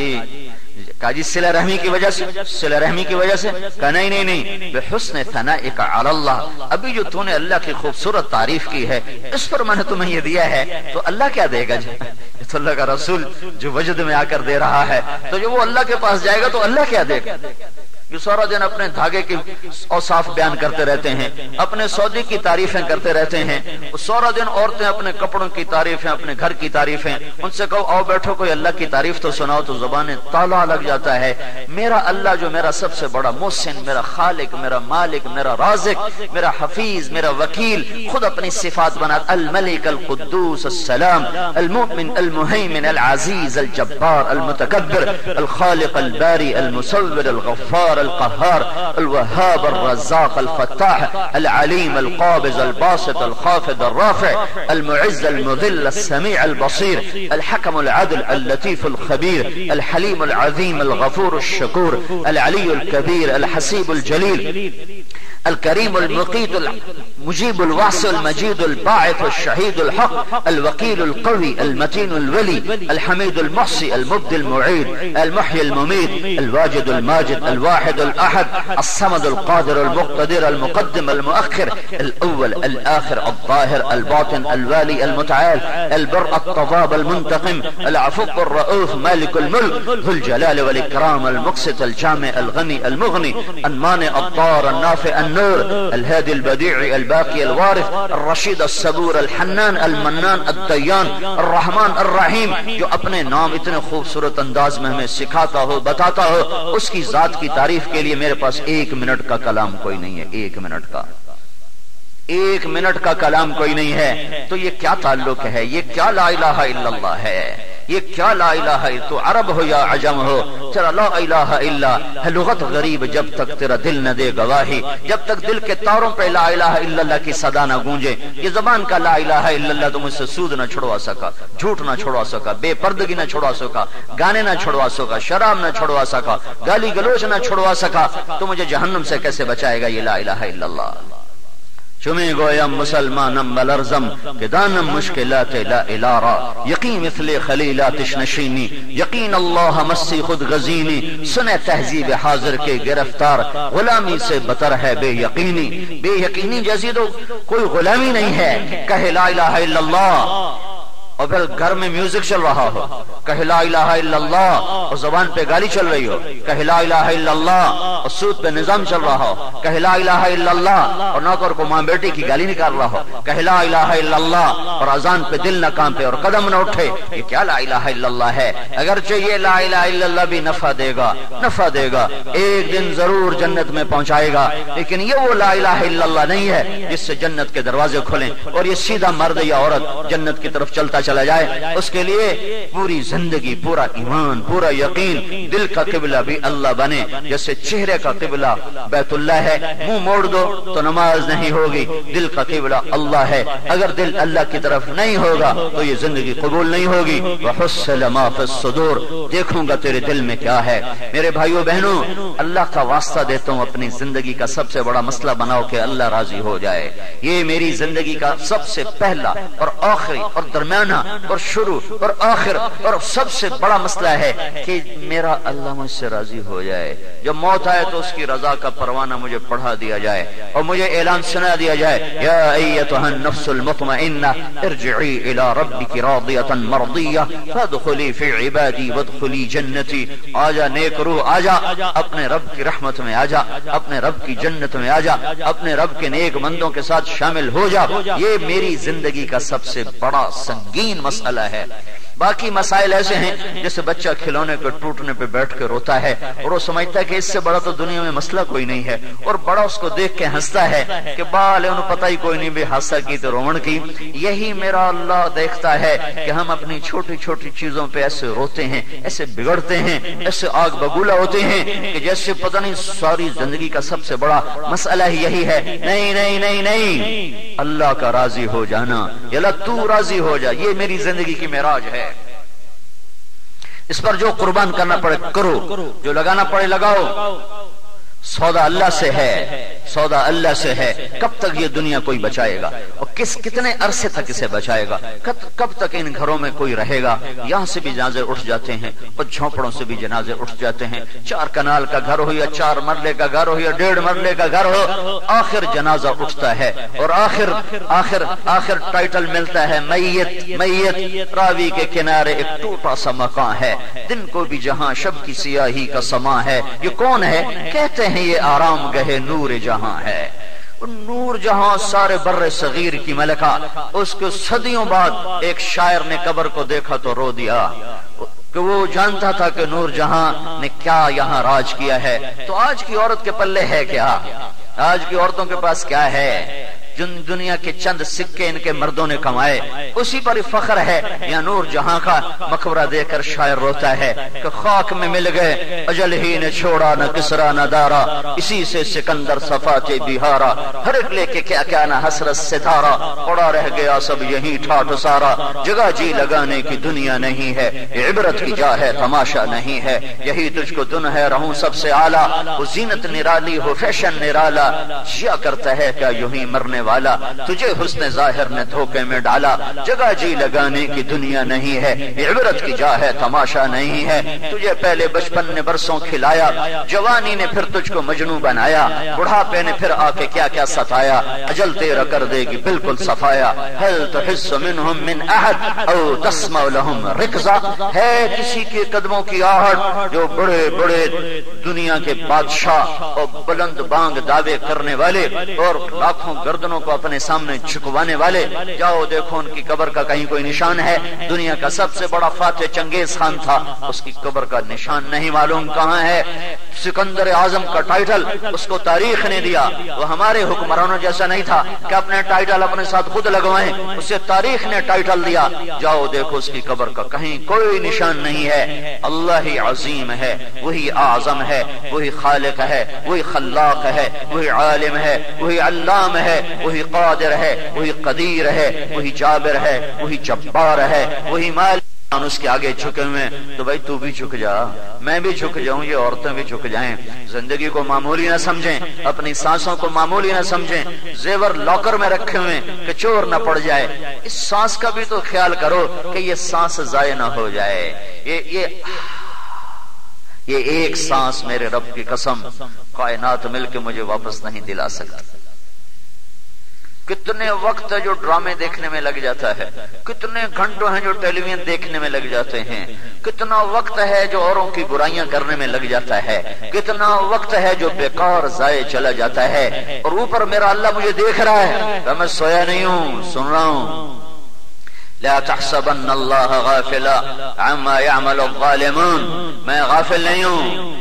جی صلہ رحمی کی وجہ سے. صلہ رحمی کی وجہ سے؟ کہا نہیں بحسن ثنائک علی اللہ، ابھی جو تو نے اللہ کی خوبصورت تعریف کی ہے اس پر میں نے تمہیں یہ دیا ہے، تو اللہ کیا دے گا؟ تو اللہ کا رسول جو وجد میں آ کر دے رہا ہے، تو جو وہ اللہ کے پاس جائے گا تو اللہ کیا دے گا؟ جو سارا دن اپنے دھاگے کی اوصاف بیان کرتے رہتے ہیں، اپنے سودے کی تعریفیں کرتے رہتے ہیں. سارا دن عورتیں اپنے کپڑوں کی تعریفیں، اپنے گھر کی تعریفیں. ان سے کہو آؤ بیٹھو کوئی اللہ کی تعریف تو سناؤ، تو زبانیں تالا لگ جاتا ہے. میرا اللہ جو میرا سب سے بڑا محسن، میرا خالق، میرا مالک، میرا رازق، میرا حفیظ، میرا وکیل، خود اپنی صفات بنا الملک القدوس السلام المؤمن المہیمن العزیز الجبار المتکبر الخالق الباری المصور الغفار القهار الوهاب الرزاق الفتاح العليم القابض الباسط الخافض الرافع المعز المذل السميع البصير الحكم العدل اللطيف الخبير الحليم العظيم الغفور الشكور العلي الكبير الحسيب الجليل الكريم المقيت المجيب الواسع المجيد الباعث الشهيد الحق الوكيل القوي المتين الولي الحميد المحصي المبدي المعيد المحيي المميت الواجد الماجد الواحد الأحد الصمد القادر المقتدر المقدم المؤخر الأول الآخر الظاهر الباطن الوالي المتعال البر التضاب المنتقم العفو الرؤوف مالك الملك ذو الجلال والإكرام المقسط الجامع الغني المغني المانع الضار النافع النور الهادي البديع الباقي الوارث الرشيد الصبور الحنان المنان الديان الرحمن الرحیم. جو اپنے نام اتنے خوبصورت انداز میں ہمیں سکھاتا ہو، بتاتا ہو، اس کی ذات کی تعریف کے لیے میرے پاس 1 منٹ کا کلام کوئی نہیں ہے. 1 منٹ کا کلام کوئی نہیں ہے. تو یہ کیا تعلق ہے؟ یہ کیا لا الہ الا اللہ ہے؟ یہ کیا لا الہ الا؟ تو عرب ہو یا عجم ہو، تیرا لا الہ الا ہے لغت غریب جب تک تیرا دل نہ دے گواہی، جب تک دل کے تاروں پہ لا الہ الا اللہ کی صدا نہ گونجے. یہ زبان کا لا الہ الا اللہ تو مجھ سے سود نہ چھڑوا سکا، جھوٹ نہ چھڑوا سکا، بے پردگی نہ چھڑوا سکا، گانے نہ چھڑوا سکا، شراب نہ چھڑوا سکا، گالی گلوچ نہ چھڑوا سکا، تو مجھے جہنم سے کیسے بچائے گا یہ لا الہ الا اللہ؟ چمیں گویم مسلمانم بلرزم کہ دانم مشکلات لا الارا یقین مثل خلیلاتش نشینی یقین اللہ مسی خود غزینی سنے تہذیب حاضر کے گرفتار غلامی سے بتر ہے بے یقینی جیسی تو کوئی غلامی نہیں ہے کہے لا الہ الا اللہ اور پھر گھر میں میوزک چل رہا ہو کہے لا الہ الا اللہ اور زبان پہ گالی چل رہی ہو کہے لا الہ الا اللہ اور سود پہ نظام چل رہا ہو کہے لا الہ الا اللہ اور نوکر کو ماں بیٹی کی گالی نکال رہا ہو کہے لا الہ الا اللہ اور اذان پہ دل نہ کانپے اور قدم نہ اٹھے یہ کیا لا الہ الا اللہ ہے اگرچہ یہ لا الہ الا اللہ بھی نفع دے گا ایک دن ضرور جنت میں پہنچائے گا لیکن یہ وہ لا الہ الا اللہ نہیں ہے جس سے جنت کے دروازے کھلیں اور یہ سیدھا مرد یا عورت جنت کی طرف چلتا چلا جائے اس کے لیے پوری زندگی پورا ایمان پورا یقین دل کا قبلہ بھی اللہ بنے جیسے چہرے کا قبلہ بیت اللہ ہے منہ موڑ دو تو نماز نہیں ہوگی دل کا قبلہ اللہ ہے اگر دل اللہ کی طرف نہیں ہوگا تو یہ زندگی قبول نہیں ہوگی وحصل ما فی الصدور دیکھوں گا تیرے دل میں کیا ہے میرے بھائیوں بہنوں اللہ کا واسطہ دیتا ہوں اپنی زندگی کا سب سے بڑا مسئلہ بناؤ کہ اللہ راضی ہو جائے یہ میری زندگی کا سب سے پہلا اور آخری اور درمیانہ اور شروع اور آخر اور سب سے بڑا مسئلہ ہے کہ میرا اللہ مجھ سے راضی ہو جائے جب موت آئے تو اس کی رضا کا پروانہ مجھے پڑھا دیا جائے اور مجھے اعلان سنا دیا جائے یا ایتھا النفس المطمئنہ ارجعی الی ربک راضیۃ مرضیہ فادخلی فی عبادی وادخلی جنتی آجا نیک روح آجا اپنے رب کی رحمت میں آجا اپنے رب کی جنت میں آجا اپنے رب کے نیک بندوں کے ساتھ شامل ہو جا یہ میری زندگی کا سب سے بڑا سنگین مسئلہ ہے باقی مسائل ایسے ہیں جیسے بچہ کھلونے کے ٹوٹنے پہ بیٹھ کے روتا ہے اور وہ سمجھتا ہے کہ اس سے بڑا تو دنیا میں مسئلہ کوئی نہیں ہے اور بڑا اس کو دیکھ کے ہنستا ہے کہ بال انہوں پتہ ہی کوئی نہیں بھی حادثہ کی تو رومن کی یہی میرا اللہ دیکھتا ہے کہ ہم اپنی چھوٹی چھوٹی چیزوں پہ ایسے روتے ہیں ایسے بگڑتے ہیں ایسے آگ بگولا ہوتے ہیں کہ جیسے پتہ نہیں ساری زندگی کا سب سے بڑا مسئلہ ہی یہی ہے نہیں نہیں نہیں نہیں اللہ کا راضی ہو جانا یا اللہ تو راضی ہو جا یہ میری زندگی کی معراج ہے اس پر جو قربان کرنا پڑے کرو جو لگانا پڑے لگاؤ سودا اللہ سے ہے کب تک یہ دنیا کوئی بچائے گا اور کتنے عرصے تک اسے بچائے گا کب تک ان گھروں میں کوئی رہے گا یہاں سے بھی جنازے اٹھ جاتے ہیں اور جھونپڑوں سے بھی جنازے اٹھ جاتے ہیں 4 کنال کا گھر ہو یا 4 مرلے کا گھر ہو یا 1.5 مرلے کا گھر ہو آخر جنازہ اٹھتا ہے اور آخر ٹائٹل ملتا ہے میت راوی کے کنارے ایک ٹوٹا سا مکان ہے دن کو بھی جہاں شب کی سیاہی کا سما ہے یہ کون ہے کہتے ہیں یہ آرام گہے نور جہاں ہے نور جہاں سارے بر صغیر کی ملکہ اس کو صدیوں بعد ایک شاعر نے قبر کو دیکھا تو رو دیا کہ وہ جانتا تھا کہ نور جہاں نے کیا یہاں راج کیا ہے تو آج کی عورت کے پلے ہے کیا آج کی عورتوں کے پاس کیا ہے جن دنیا کے چند سکے ان کے مردوں نے کمائے اسی پر فخر ہے یا نور جہاں کا مقبرہ دے کر شاعر روتا ہے کہ خاک میں مل گئے اجل ہی نے چھوڑا نہ کسرا نہ دارا اسی سے سکندر صفات بہارا ہر ایک لے کے کیا کیا نہ حسرت ستارہ پڑا رہ گیا سب یہی ٹھاٹ سارا جگہ جی لگانے کی دنیا نہیں ہے عبرت کی جا ہے تماشا نہیں ہے یہی تجھ کو دن ہے رہوں سب سے اعلیٰ وہ زینت نرالی ہو فیشن نرالا جیا کرتا ہے کیا یوں ہی مرنے والا تجھے حسن ظاہر نے دھوکے میں ڈالا جگہ جی لگانے کی دنیا نہیں ہے عبرت کی جا ہے تماشا نہیں ہے تجھے پہلے بچپن نے برسوں کھلایا جوانی نے پھر تجھ کو مجنوں بنایا بڑھاپے نے پھر آ کے کیا کیا ستایا اجل تیرا کر دے گی بالکل صفایا هل تحس منهم من احد او تسمع لهم رکزا ہے کسی کے قدموں کی آہٹ جو بڑے بڑے دنیا کے بادشاہ اور بلند بانگ دعوے کرنے والے اور لاکھوں گردنوں کو اپنے سامنے جھکوانے والے جاؤ دیکھو ان کی قبر کا کہیں کوئی نشان ہے دنیا کا سب سے بڑا فاتح چنگیز خان تھا اس کی قبر کا نشان نہیں معلوم کہاں ہے سکندر اعظم کا ٹائٹل اس کو تاریخ نے دیا وہ ہمارے حکمرانوں جیسا نہیں تھا کہ اپنے ٹائٹل اپنے ساتھ خود لگوائیں اسے تاریخ نے ٹائٹل دیا جاؤ دیکھو اس کی قبر کا کہیں کوئی نشان نہیں ہے اللہ ہی عظیم ہے وہی اعظم ہے وہی خالق ہے وہی خلاق ہے وہی عالم ہے وہی علام ہے وہی قادر ہے وہی قدیر ہے وہی جابر ہے وہی جبار ہے وہی مالک اس کے آگے جھکے ہوئے تو بھائی تو بھی جھک جا، میں بھی جھک جاؤں، یہ عورتیں بھی جھک جائیں. زندگی کو معمولی نہ سمجھیں، اپنی سانسوں کو معمولی نہ سمجھیں. زیور لاکر میں رکھے ہوئے کہ چور نہ پڑ جائے، اس سانس کا بھی تو خیال کرو کہ یہ سانس ضائع نہ ہو جائے. یہ ایک سانس میرے رب کی قسم کائنات مل کے مجھے واپس نہیں دلا سکتی. کتنے وقت ہے جو ڈرامے دیکھنے میں لگ جاتا ہے، کتنے گھنٹوں ہیں جو ٹیلی ویژن دیکھنے میں لگ جاتے ہیں، کتنا وقت ہے جو اوروں کی برائیاں کرنے میں لگ جاتا ہے، کتنا وقت ہے جو بیکار ضائع چلا جاتا ہے. اور اوپر میرا اللہ مجھے دیکھ رہا ہے کہ میں سویا نہیں ہوں، سن رہا ہوں. لا تحسبن اللہ غافلا عما يعمل الظالمون، میں غافل نہیں ہوں،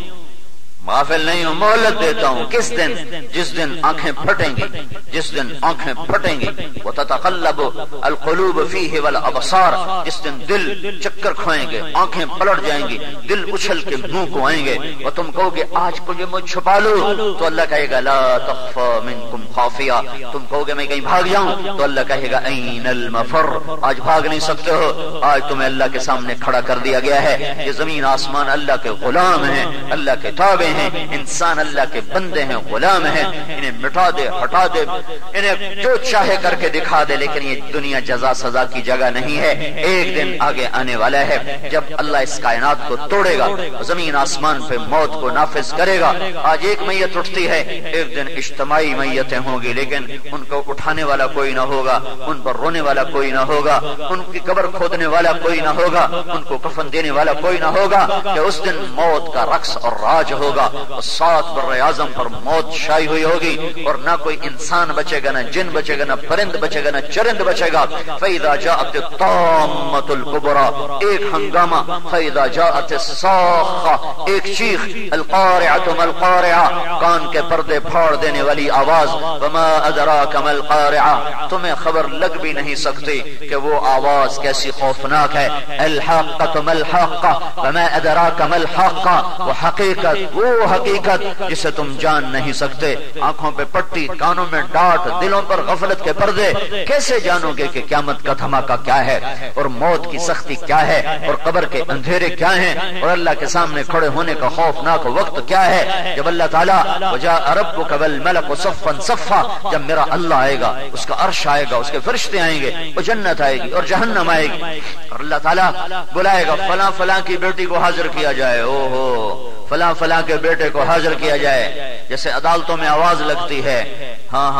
غافل نہیں ہوں. مہلت دیتا ہوں. کس دن؟ جس دن آنکھیں پھٹیں گی، جس دن آنکھیں پھٹیں گی. وتتقلب القلوب فیہ والابصار، جس دن دل چکر کھائیں گے، آنکھیں پلٹ جائیں گی، دل اچھل کے منہ کو آئیں گے اور تم کہو گے آج کو یہ مجھ چھپا لو، تو اللہ کہے گا لا تخفى منکم خافیہ. تم کہو گے میں کہیں بھاگ جاؤں، تو اللہ کہے گا این المفر، آج بھاگ نہیں سکتے ہو، آج تمہیں اللہ کے سامنے کھڑا کر دیا گیا ہے. یہ زمین آسمان اللہ کے غلام ہیں، اللہ کے تابع ہیں، انسان اللہ کے بندے ہیں، غلام ہیں. انہیں مٹا دے، ہٹا دے، انہیں جو چاہے کر کے دکھا دے، لیکن یہ دنیا جزا سزا کی جگہ نہیں ہے. ایک دن آگے آنے والا ہے جب اللہ اس کائنات کو توڑے گا، زمین آسمان پہ موت کو نافذ کرے گا. آج ایک میت اٹھتی ہے، ایک دن اجتماعی میتیں ہوں گی، لیکن ان کو اٹھانے والا کوئی نہ ہوگا، ان پر رونے والا کوئی نہ ہوگا، ان کی قبر کھودنے والا کوئی نہ ہوگا، ان کو کفن دینے والا کوئی نہ ہوگا. کہ اس دن موت کا رقص اور راج ہوگا، اور 7 بر اعظم پر موت شائع ہوئی ہوگی، اور نہ کوئی انسان بچے گا، نہ جن بچے گا، نہ پرند بچے گا، نہ چرند بچے گا. فَإِذَا جَاءَتِ الطَّامَّةُ الْكُبْرَى، ایک ہنگامہ. فَإِذَا جَاءَتِ الصَّاخَّةُ، ایک چیخ. الْقَارِعَةُ مَا الْقَارِعَةُ، کان کے پردے پھاڑ دینے والی آواز. وَمَا أَدْرَاكَ مَا الْقَارِعَةُ، تمہیں خبر لگ بھی نہیں سکتی کہ وہ آواز کیسی خوفناک ہے. الْحَاقَّةُ مَا الْحَاقَّةُ وَمَا أَدْرَاكَ مَا الْحَاقَّةُ، وہ حقیقت، وہ حقیقت جسے تم جان نہیں سکتے. آنکھوں پہ پٹی، کانوں میں ڈانٹ، دلوں پر غفلت کے پردے. کیسے جانو گے کہ قیامت کا دھماکہ کیا ہے، اور موت کی سختی کیا ہے، اور قبر کے اندھیرے کیا ہیں، اور اللہ کے سامنے کھڑے ہونے کا خوفناک وقت کیا ہے. جب اللہ تعالیٰ وجاء ربک والملک صفا صفا، جب میرا اللہ آئے گا، اس کا عرش آئے گا، اس کے فرشتے آئیں گے، اور جنت آئے گی اور جہنم آئے گی، اور اللہ تعالیٰ بلائے گا فلاں فلاں کی بیٹی کو حاضر کیا جائے، او ہو فلاں فلاں کے بیٹے کو حاضر کیا جائے. جیسے عدالتوں میں آواز لگتی ہے، ہاں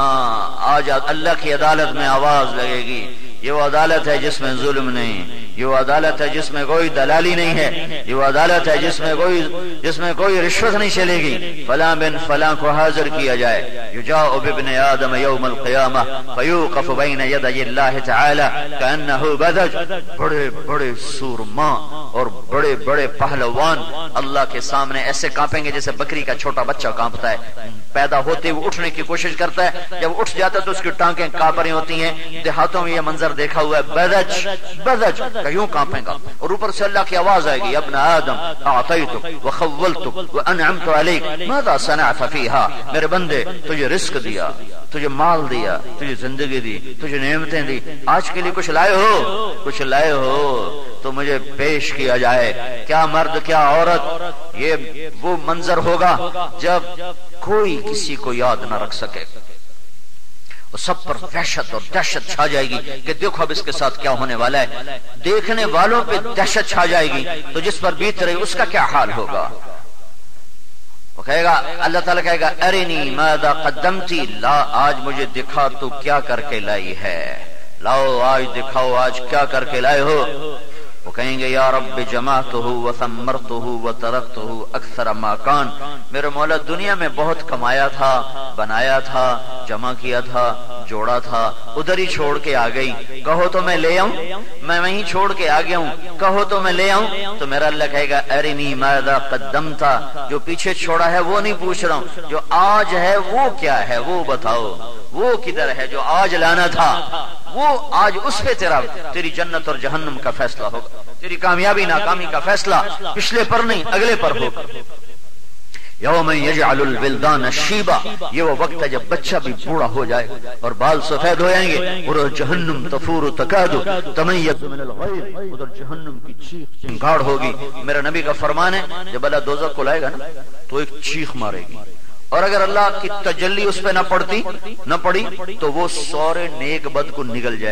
آج اللہ کی عدالت میں آواز لگے گی. یہ وہ عدالت ہے جس میں ظلم نہیں، یہ وہ عدالت ہے جس میں کوئی دلالی نہیں ہے، یہ وہ عدالت ہے جس میں کوئی رشوت نہیں چلے گی. فلاں بن فلاں کو حاضر کیا جائے. یجاء بابن آدم یوم القیامہ فیوقف بین یدی اللہ تعالی کأنہ بدج. بڑے بڑے سورما اور بڑے بڑے پہلوان اللہ کے سامنے ایسے کانپیں گے جیسے بکری کا چھوٹا بچہ کانپتا ہے. پیدا ہوتے وہ اٹھنے کی کوشش کرتا ہے، جب اٹھ جاتا ہے تو اس کی ٹانگیں کانپ رہی ہوتی ہیں. دیہاتوں میں یہ منظر دیکھا ہوا ہے، بدج بدج کا یوں کانپے گا، اور اوپر سے اللہ کی آواز آئے گی، ابن آدم اعطیتک وخولتک وانعمت علیک ماذا صنعت فیہا. میرے بندے تجھے رزق دیا، تجھے مال دیا، تجھے زندگی دی، تجھے نعمتیں دی، آج کے لیے کچھ لائے ہو؟ کچھ لائے ہو تو مجھے پیش کیا جائے. کیا مرد کیا عورت، یہ وہ منظر ہوگا جب کوئی کسی کو یاد نہ رکھ سکے، سب پر وحشت اور دہشت چھا جائے گی کہ دیکھو اب اس کے ساتھ کیا ہونے والا ہے. دیکھنے والوں پہ دہشت چھا جائے گی تو جس پر بیت رہی اس کا کیا حال ہوگا. وہ کہے گا، اللہ تعالیٰ کہے گا ارنی ماذا قدمتی، لا آج مجھے دکھا تو کیا کر کے لائی ہے، لاؤ آج دکھاؤ آج کیا کر کے لائے ہو. وہ کہیں گے یا رب جمعتہ وثمرتہ وترکتہ اکثر ما کان، میرے مولا دنیا میں بہت کمایا تھا، بنایا تھا، جمع کیا تھا، جوڑا تھا، ادھر ہی چھوڑ کے آ گئی. کہو تو میں لے آؤں، میں وہیں چھوڑ کے آ گیا ہوں، کہو تو میں لے آؤں. تو میرا اللہ کہے گا ارنی ماذا قدمتا، جو پیچھے چھوڑا ہے وہ نہیں پوچھ رہا ہوں، جو آج ہے وہ کیا ہے وہ بتاؤ. وہ کدھر ہے جو آج لانا تھا، وہ آج اس پہ تیری جنت اور جہنم کا فیصلہ ہوگا، تیری کامیابی ناکامی کا فیصلہ پچھلے پر نہیں اگلے پر ہوگا. یوم یجعل الولدان شیبا، یہ وہ وقت ہے جب بچہ بھی بوڑھا ہو جائے اور بال سفید ہو جائیں گے. اور جہنم تفور تکاد تمیز من الغیظ، ادھر جہنم کی چیخ چنگاڑ ہوگی. میرا نبی کا فرمان ہے جب اللہ دوزخ کو لائے گا نا تو ایک چیخ مارے گی، اور اگر اللہ کی تجلی اس پہ نہ پڑی تو وہ سورے نیک بد کو نگل جائے.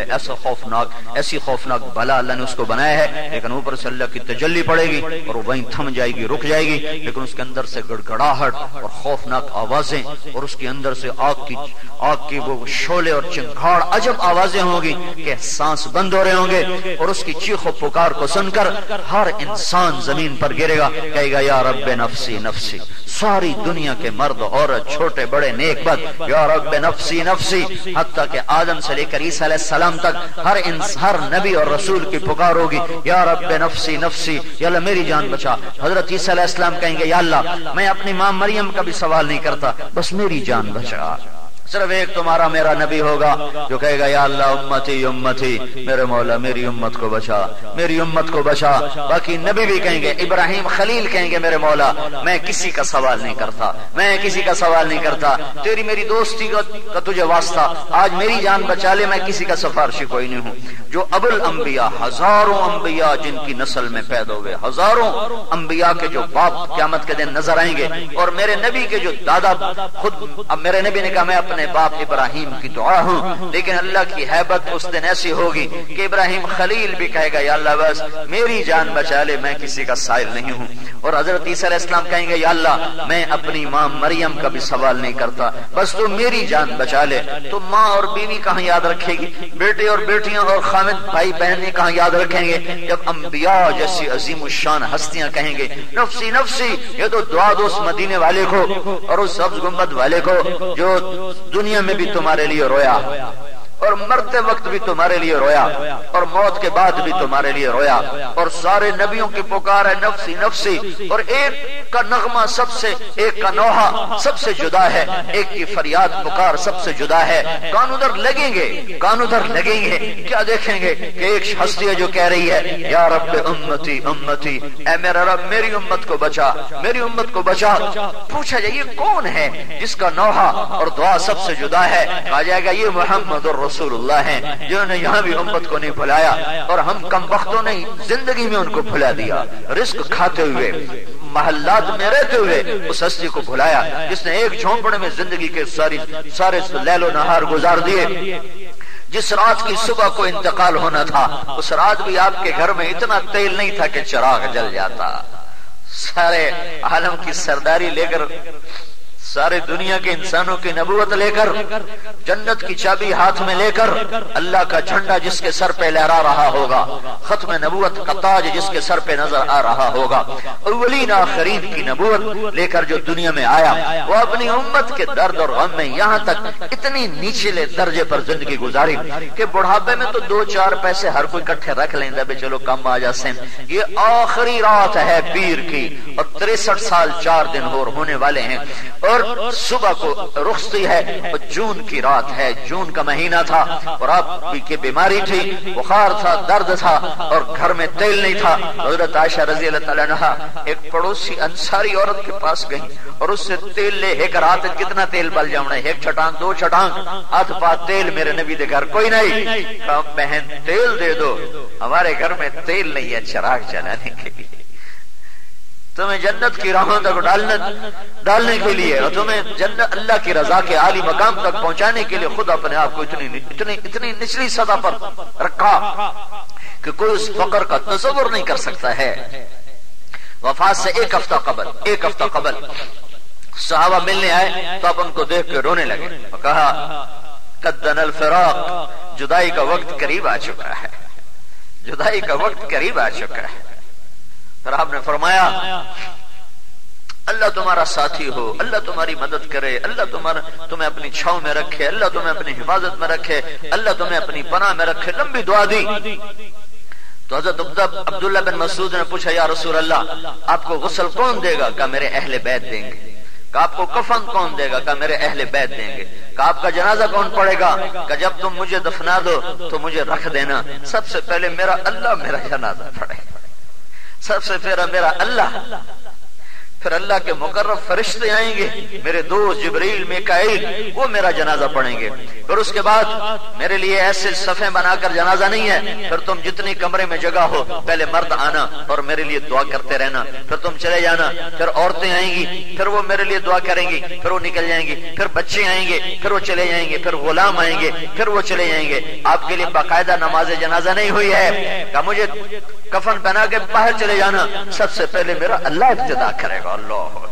ایسی خوفناک بلا اللہ نے اس کو بنایا ہے. لیکن اوپر سے اللہ کی تجلی پڑے گی اور وہ وہیں تھم جائے گی، رک جائے گی، لیکن اس کے اندر سے گڑگڑاہٹ اور خوفناک آوازیں، اور اس کے اندر سے آگ کی وہ شعلے اور چنگھاڑ عجب آوازیں ہوں گی کہ سانس بند ہو رہے ہوں گے. اور اس کی چیخ و پکار کو سن کر ہر انسان زمین پر گرے گا، کہے گا یا رب نفسی نفسی. ساری دنیا کے مرد عورت چھوٹے بڑے نیک بد یا رب نفسی نفسی، حتیٰ کہ آدم سے لے کر عیسیٰ علیہ السلام تک ہر نبی اور رسول کی پکار ہوگی یا رب نفسی نفسی، یا اللہ میری جان بچا. حضرت عیسیٰ علیہ السلام کہیں گے یا اللہ میں اپنی ماں مریم کا بھی سوال نہیں کرتا، بس میری جان بچا. صرف ایک تمہارا میرا نبی ہوگا جو کہے گا یا اللہ امتی امتی، میرے مولا میری امت کو بچا، میری امت کو بچا. باقی نبی بھی کہیں گے، ابراہیم خلیل کہیں گے میرے مولا میں کسی کا سوال نہیں کرتا، میں کسی کا سوال نہیں کرتا، تیری میری دوستی کا تجھے واسطہ، آج میری جان بچا لے، میں کسی کا سفارشی کوئی نہیں ہوں. جو ابو الانبیاء، ہزاروں انبیاء جن کی نسل میں پیدا ہوئے، ہزاروں انبیاء کے جو باپ قیامت کے دن نظر آئیں گے، اور میرے نبی کے جو دادا خود، اب میرے نبی نے کہا میں اپنے باپ ابراہیم کی دعا ہوں، لیکن اللہ کی ہیبت اس دن ایسی ہوگی کہ ابراہیم خلیل بھی کہے گا یا اللہ بس میری جان بچا لے، میں کسی کا سائل نہیں ہوں. اور حضرت عیسیٰ علیہ السلام کہیں گے یا اللہ میں اپنی ماں مریم کا بھی سوال نہیں کرتا، بس تو میری جان بچا لے. تو ماں اور بیوی کہاں یاد رکھے گی، بیٹے اور بیٹیاں اور خامد بھائی بہنیں کہاں یاد رکھیں گے، جب انبیاء جیسی عظیم الشان ہستیاں کہیں گے نفسی نفسی. یہ تو دعا دو اس مدینے والے کو اور اس سبز گنبد والے کو جو دنیا میں بھی تمہارے لیے رویا اور مرتے وقت بھی تمہارے لیے رویا اور موت کے بعد بھی تمہارے لیے رویا. اور سارے نبیوں کی پکار ہے نفسی نفسی، اور ایک کا نغمہ سب سے، ایک کا نوحہ سب سے جدا ہے، ایک کی فریاد پکار سب سے جدا ہے. کان ادھر لگیں گے کیا دیکھیں گے کہ ایک ہستی ہے جو کہہ رہی ہے یا رب امتی امتی، اے میرا رب میری امت کو بچا، میری امت کو بچا. پوچھا جائے یہ کون ہے جس کا نوحہ اور دعا سب سے جدا ہے؟ کہا جائے گا یہ محمد رسول اللہ ہیں جنہوں نے یہاں بھی امت کو نہیں بھلایا، اور ہم کم وقتوں نے زندگی میں ان کو بھلا دیا. رزق کھاتے ہوئے، محلات میں رہتے ہوئے اس ہستی کو بھلایا جس نے ایک جھونپڑے میں زندگی کے سارے لیل و نہار گزار دیے. جس رات کی صبح کو انتقال ہونا تھا اس رات بھی آپ کے گھر میں اتنا تیل نہیں تھا کہ چراغ جل جاتا. سارے عالم کی سرداری لے کر، سارے دنیا کے انسانوں کی نبوت لے کر، جنت کی چابی ہاتھ میں لے کر، اللہ کا جھنڈا جس کے سر پہ لہرا رہا ہوگا، ختم نبوت کا تاج جس کے سر پہ نظر آ رہا ہوگا، اولین آخرین کی نبوت لے کر جو دنیا میں آیا، وہ اپنی امت کے درد اور غم میں یہاں تک اتنی نیچلے درجے پر زندگی گزاری کہ بڑھاپے میں تو 2-4 پیسے ہر کوئی اکٹھے رکھ لینا بے چلو کم آ جاسیں. یہ آخری رات ہے پیر کی اور 63 سال 4 دن ہونے والے ہیں، اور صبح کو رخصتی ہے، جون کی رات ہے، جون کا مہینہ تھا، اور آپ کی بیماری تھی، بخار تھا، درد تھا، اور گھر میں تیل نہیں تھا. حضرت عائشہ رضی اللہ تعالیٰ عنہا ایک پڑوسی انصاری عورت کے پاس گئی اور اس سے تیل لے ایک رات کتنا تیل بل جاؤں، ایک چھٹانگ 2 چھٹانگ آدھ پا تیل. میرے نبی دے گھر کوئی نہیں، کہا بہن تیل دے دو، ہمارے گھر میں تیل نہیں ہے چراغ جلانے کے لیے، تمہیں جنت کی راہوں تک ڈالنے کے لیے اور تمہیں جنت اللہ کی رضا کے عالی مقام تک پہنچانے کے لیے خود اپنے آپ کو اتنی نچلی سطح پر رکھا کہ کوئی اس فقر کا تصور نہیں کر سکتا ہے. وفات سے ایک ہفتہ قبل صحابہ ملنے آئے تو آپ ان کو دیکھ کے رونے لگے اور کہا قدنا الفراق، جدائی کا وقت قریب آ چکا ہے، جدائی کا وقت قریب آ چکا ہے. پھر آپ نے فرمایا اللہ تمہارا ساتھی ہو، اللہ تمہاری مدد کرے، اللہ تمہیں اپنی چھاؤں میں رکھے، اللہ تمہیں اپنی حفاظت میں رکھے، اللہ تمہیں اپنی پناہ میں رکھے. لمبی دعا دی. تو حضرت عبداللہ بن مسعود نے پوچھا یا رسول اللہ آپ کو غسل کون دے گا؟ کہا میرے اہل بیت دیں گے. کہ آپ کو کفن کون دے گا؟ کہ میرے اہل بیت دیں گے. کہ آپ کا جنازہ کون پڑے گا؟ کہ جب تم مجھے دفنا دو تو مجھے رکھ دینا، سب سے پہلے میرا اللہ میرا جنازہ پڑے، سب سے پہلے میرا اللہ. پھر اللہ کے مقرب فرشتے آئیں گے، میرے دوست جبریل میکائیل، وہ میرا جنازہ پڑھیں گے. پھر اس کے بعد میرے لیے ایسے صفیں بنا کر جنازہ نہیں ہے، پھر تم جتنی کمرے میں جگہ ہو پہلے مرد آنا اور میرے لیے دعا کرتے رہنا، پھر تم چلے جانا. پھر عورتیں آئیں گی، پھر وہ میرے لیے دعا کریں گی، پھر وہ نکل جائیں گی. پھر بچے آئیں گے، پھر وہ چلے جائیں گے. پھر غلام آئیں گے، پھر وہ چلے جائیں گے. آپ کے لیے باقاعدہ نماز جنازہ نہیں ہوئی ہے کہ مجھے کفن پہنا کے باہر چلے جانا. سب سے پہلے میرا اللہ ابتدا کرے گا. اللہ اکبر.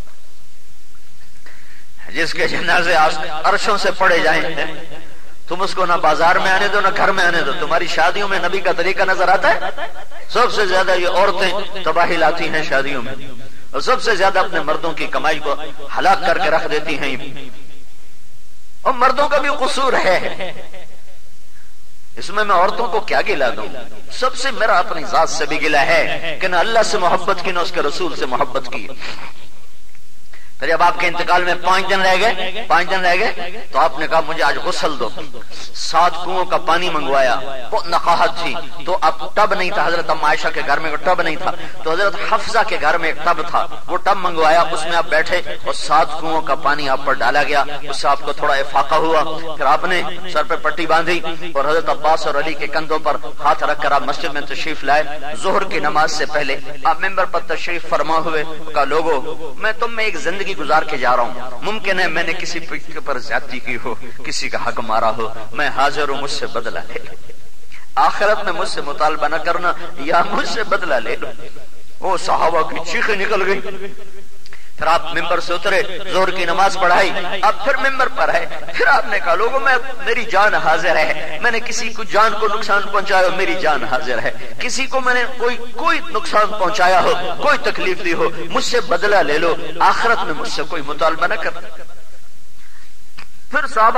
جس کے جنازے عرشوں سے پڑے جائیں تم اس کو نہ بازار میں آنے دو نہ گھر میں آنے دو. تمہاری شادیوں میں نبی کا طریقہ نظر آتا ہے؟ سب سے زیادہ یہ عورتیں تباہی لاتی ہیں شادیوں میں، اور سب سے زیادہ اپنے مردوں کی کمائی کو ہلاک کر کے رکھ دیتی ہیں. اور مردوں کا بھی قصور ہے اس میں عورتوں کو کیا گلا دوں؟ سب سے میرا اپنی ذات سے بھی گلا ہے کہ نہ اللہ سے محبت کی نہ اس کے رسول سے محبت کی. پھر جب آپ کے انتقال میں 5 دن رہ گئے تو آپ نے کہا مجھے آج غسل دو. 7 کنووں کا پانی منگوایا. بہت نقاہت تھی تو اب ٹب نہیں تھا. حضرت ام عائشہ کے گھر میں ٹب نہیں تھا تو حضرت حفصہ کے گھر میں ایک ٹب تھا. وہ ٹب منگوایا، اس میں آپ بیٹھے اور 7 کنووں کا پانی آپ پر ڈالا گیا. اس سے آپ کو تھوڑا افاقہ ہوا. پھر آپ نے سر پہ پٹی باندھی اور حضرت عباس اور علی کے کندھوں پر ہاتھ رکھ کر آپ مسجد میں تشریف لائے. ظہر کی نماز سے پہلے آپ ممبر پر تشریف فرما ہوئے. کہا لوگوں میں تم میں ایک زندگی گزار کے جا رہا ہوں. ممکن ہے میں نے کسی پر زیادتی کی ہو، کسی کا حق مارا ہو. میں حاضر ہوں، مجھ سے بدلہ لے لو. آخرت میں مجھ سے مطالبہ نہ کرنا یا مجھ سے بدلہ لے لو. وہ صحابہ کی چیخیں نکل گئی. پھر آپ ممبر سے اترے، ظہر کی نماز پڑھائی. آپ پھر ممبر پر ہے. پھر آپ نے کہا لوگوں میں میری جان حاضر ہے. میں نے کسی کو جان کو نقصان پہنچایا ہو، میری جان حاضر ہے. کسی کو میں نے کوئی نقصان پہنچایا ہو، کوئی تکلیف دی ہو، مجھ سے بدلہ لے لو. آخرت میں مجھ سے کوئی مطالبہ نہ کر. پھر صحابہ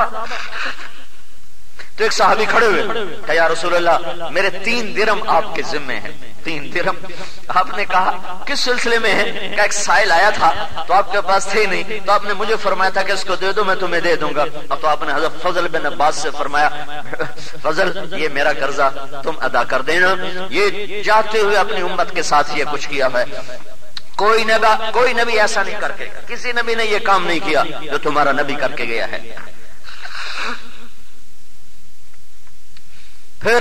تو ایک صحابی کھڑے ہوئے کہ یا رسول اللہ میرے 3 درہم آپ کے ذمے ہیں. 3 درہم. آپ نے کہا کس سلسلے میں ہے؟ کہ ایک سائل آیا تھا تو آپ کے پاس تھے نہیں تو آپ نے مجھے فرمایا تھا کہ اس کو دے دو، میں تمہیں دے دوں گا. اب تو آپ نے حضرت فضل بن عباس سے فرمایا فضل یہ میرا قرضہ تم ادا کر دینا. یہ جاتے ہوئے اپنی امت کے ساتھ یہ کچھ کیا ہے. کوئی نبی ایسا نہیں کر کے، کسی نبی نے یہ کام نہیں کیا جو تمہارا نبی کر کے گیا ہے. پھر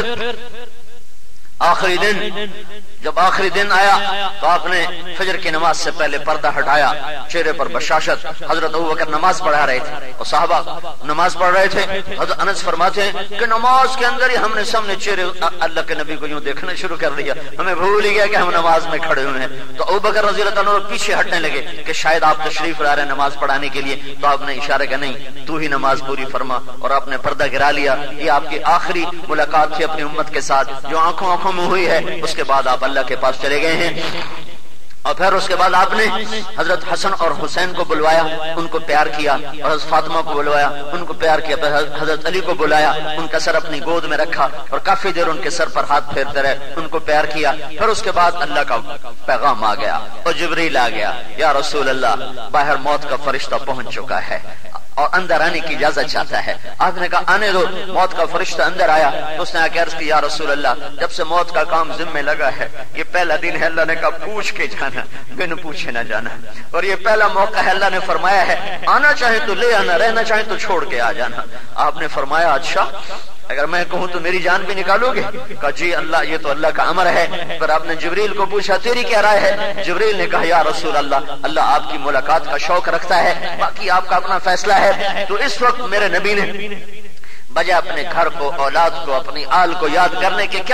آخری دن، جب آخری دن آیا تو آپ نے فجر کی نماز سے پہلے پردہ ہٹایا. چہرے پر بشاشت. حضرت ابوبکر نماز پڑھا رہے تھے اور صحابہ نماز پڑھ رہے تھے. حضرت انس فرماتے ہیں کہ نماز کے اندر ہی ہم نے سامنے چہرے اللہ کے نبی کو یوں دیکھنا شروع کر دیا. ہمیں بھول ہی گیا کہ ہم نماز میں کھڑے ہوئے ہیں. تو ابوبکر رضی اللہ عنہ پیچھے ہٹنے لگے کہ شاید آپ تشریف لا رہے ہیں نماز پڑھانے کے لیے. تو آپ نے اشارہ کیا نہیں تو ہی نماز پوری فرما، اور آپ نے پردہ گرا لیا. یہ آپ کی آخری ملاقات تھی اپنی امت کے ساتھ جو آنکھوں میں ہوئی ہے. اس کے بعد آپ اللہ کے پاس چلے گئے ہیں. اور پھر اس کے بعد آپ نے حضرت حسن اور حسین کو بلوایا، ان کو پیار کیا. اور حضرت فاطمہ کو بلوایا، ان کو پیار کیا. پھر حضرت علی کو بلایا، ان کا سر اپنی گود میں رکھا اور کافی دیر ان کے سر پر ہاتھ پھیرتے رہے، ان کو پیار کیا. پھر اس کے بعد اللہ کا پیغام آ گیا اور جبریل آ گیا. یا رسول اللہ باہر موت کا فرشتہ پہنچ چکا ہے اور اندر آنے کی اجازت چاہتا ہے. آپ نے کہا آنے دو. موت کا فرشتہ اندر آیا تو اس نے آ کے عرض کی یا رسول اللہ جب سے موت کا کام ذمہ لگا ہے یہ پہلا دن ہے. اللہ نے کہا پوچھ کے جانا، بن پوچھے نہ جانا. اور یہ پہلا موقع ہے، اللہ نے فرمایا ہے آنا چاہے تو لے آنا، رہنا چاہے تو چھوڑ کے آ جانا. آپ نے فرمایا اچھا اگر میں کہوں تو میری جان بھی نکالو گے؟ کہا جی اللہ یہ تو اللہ کا امر ہے. پھر آپ نے جبریل کو پوچھا تیری کیا رائے ہے؟ جبریل نے کہا یا رسول اللہ آپ کی ملاقات کا شوق رکھتا ہے، باقی آپ کا اپنا فیصلہ ہے. تو اس وقت میرے نبی نے بجائے اپنے گھر کو، اولاد کو، اپنی آل کو یاد کرنے کے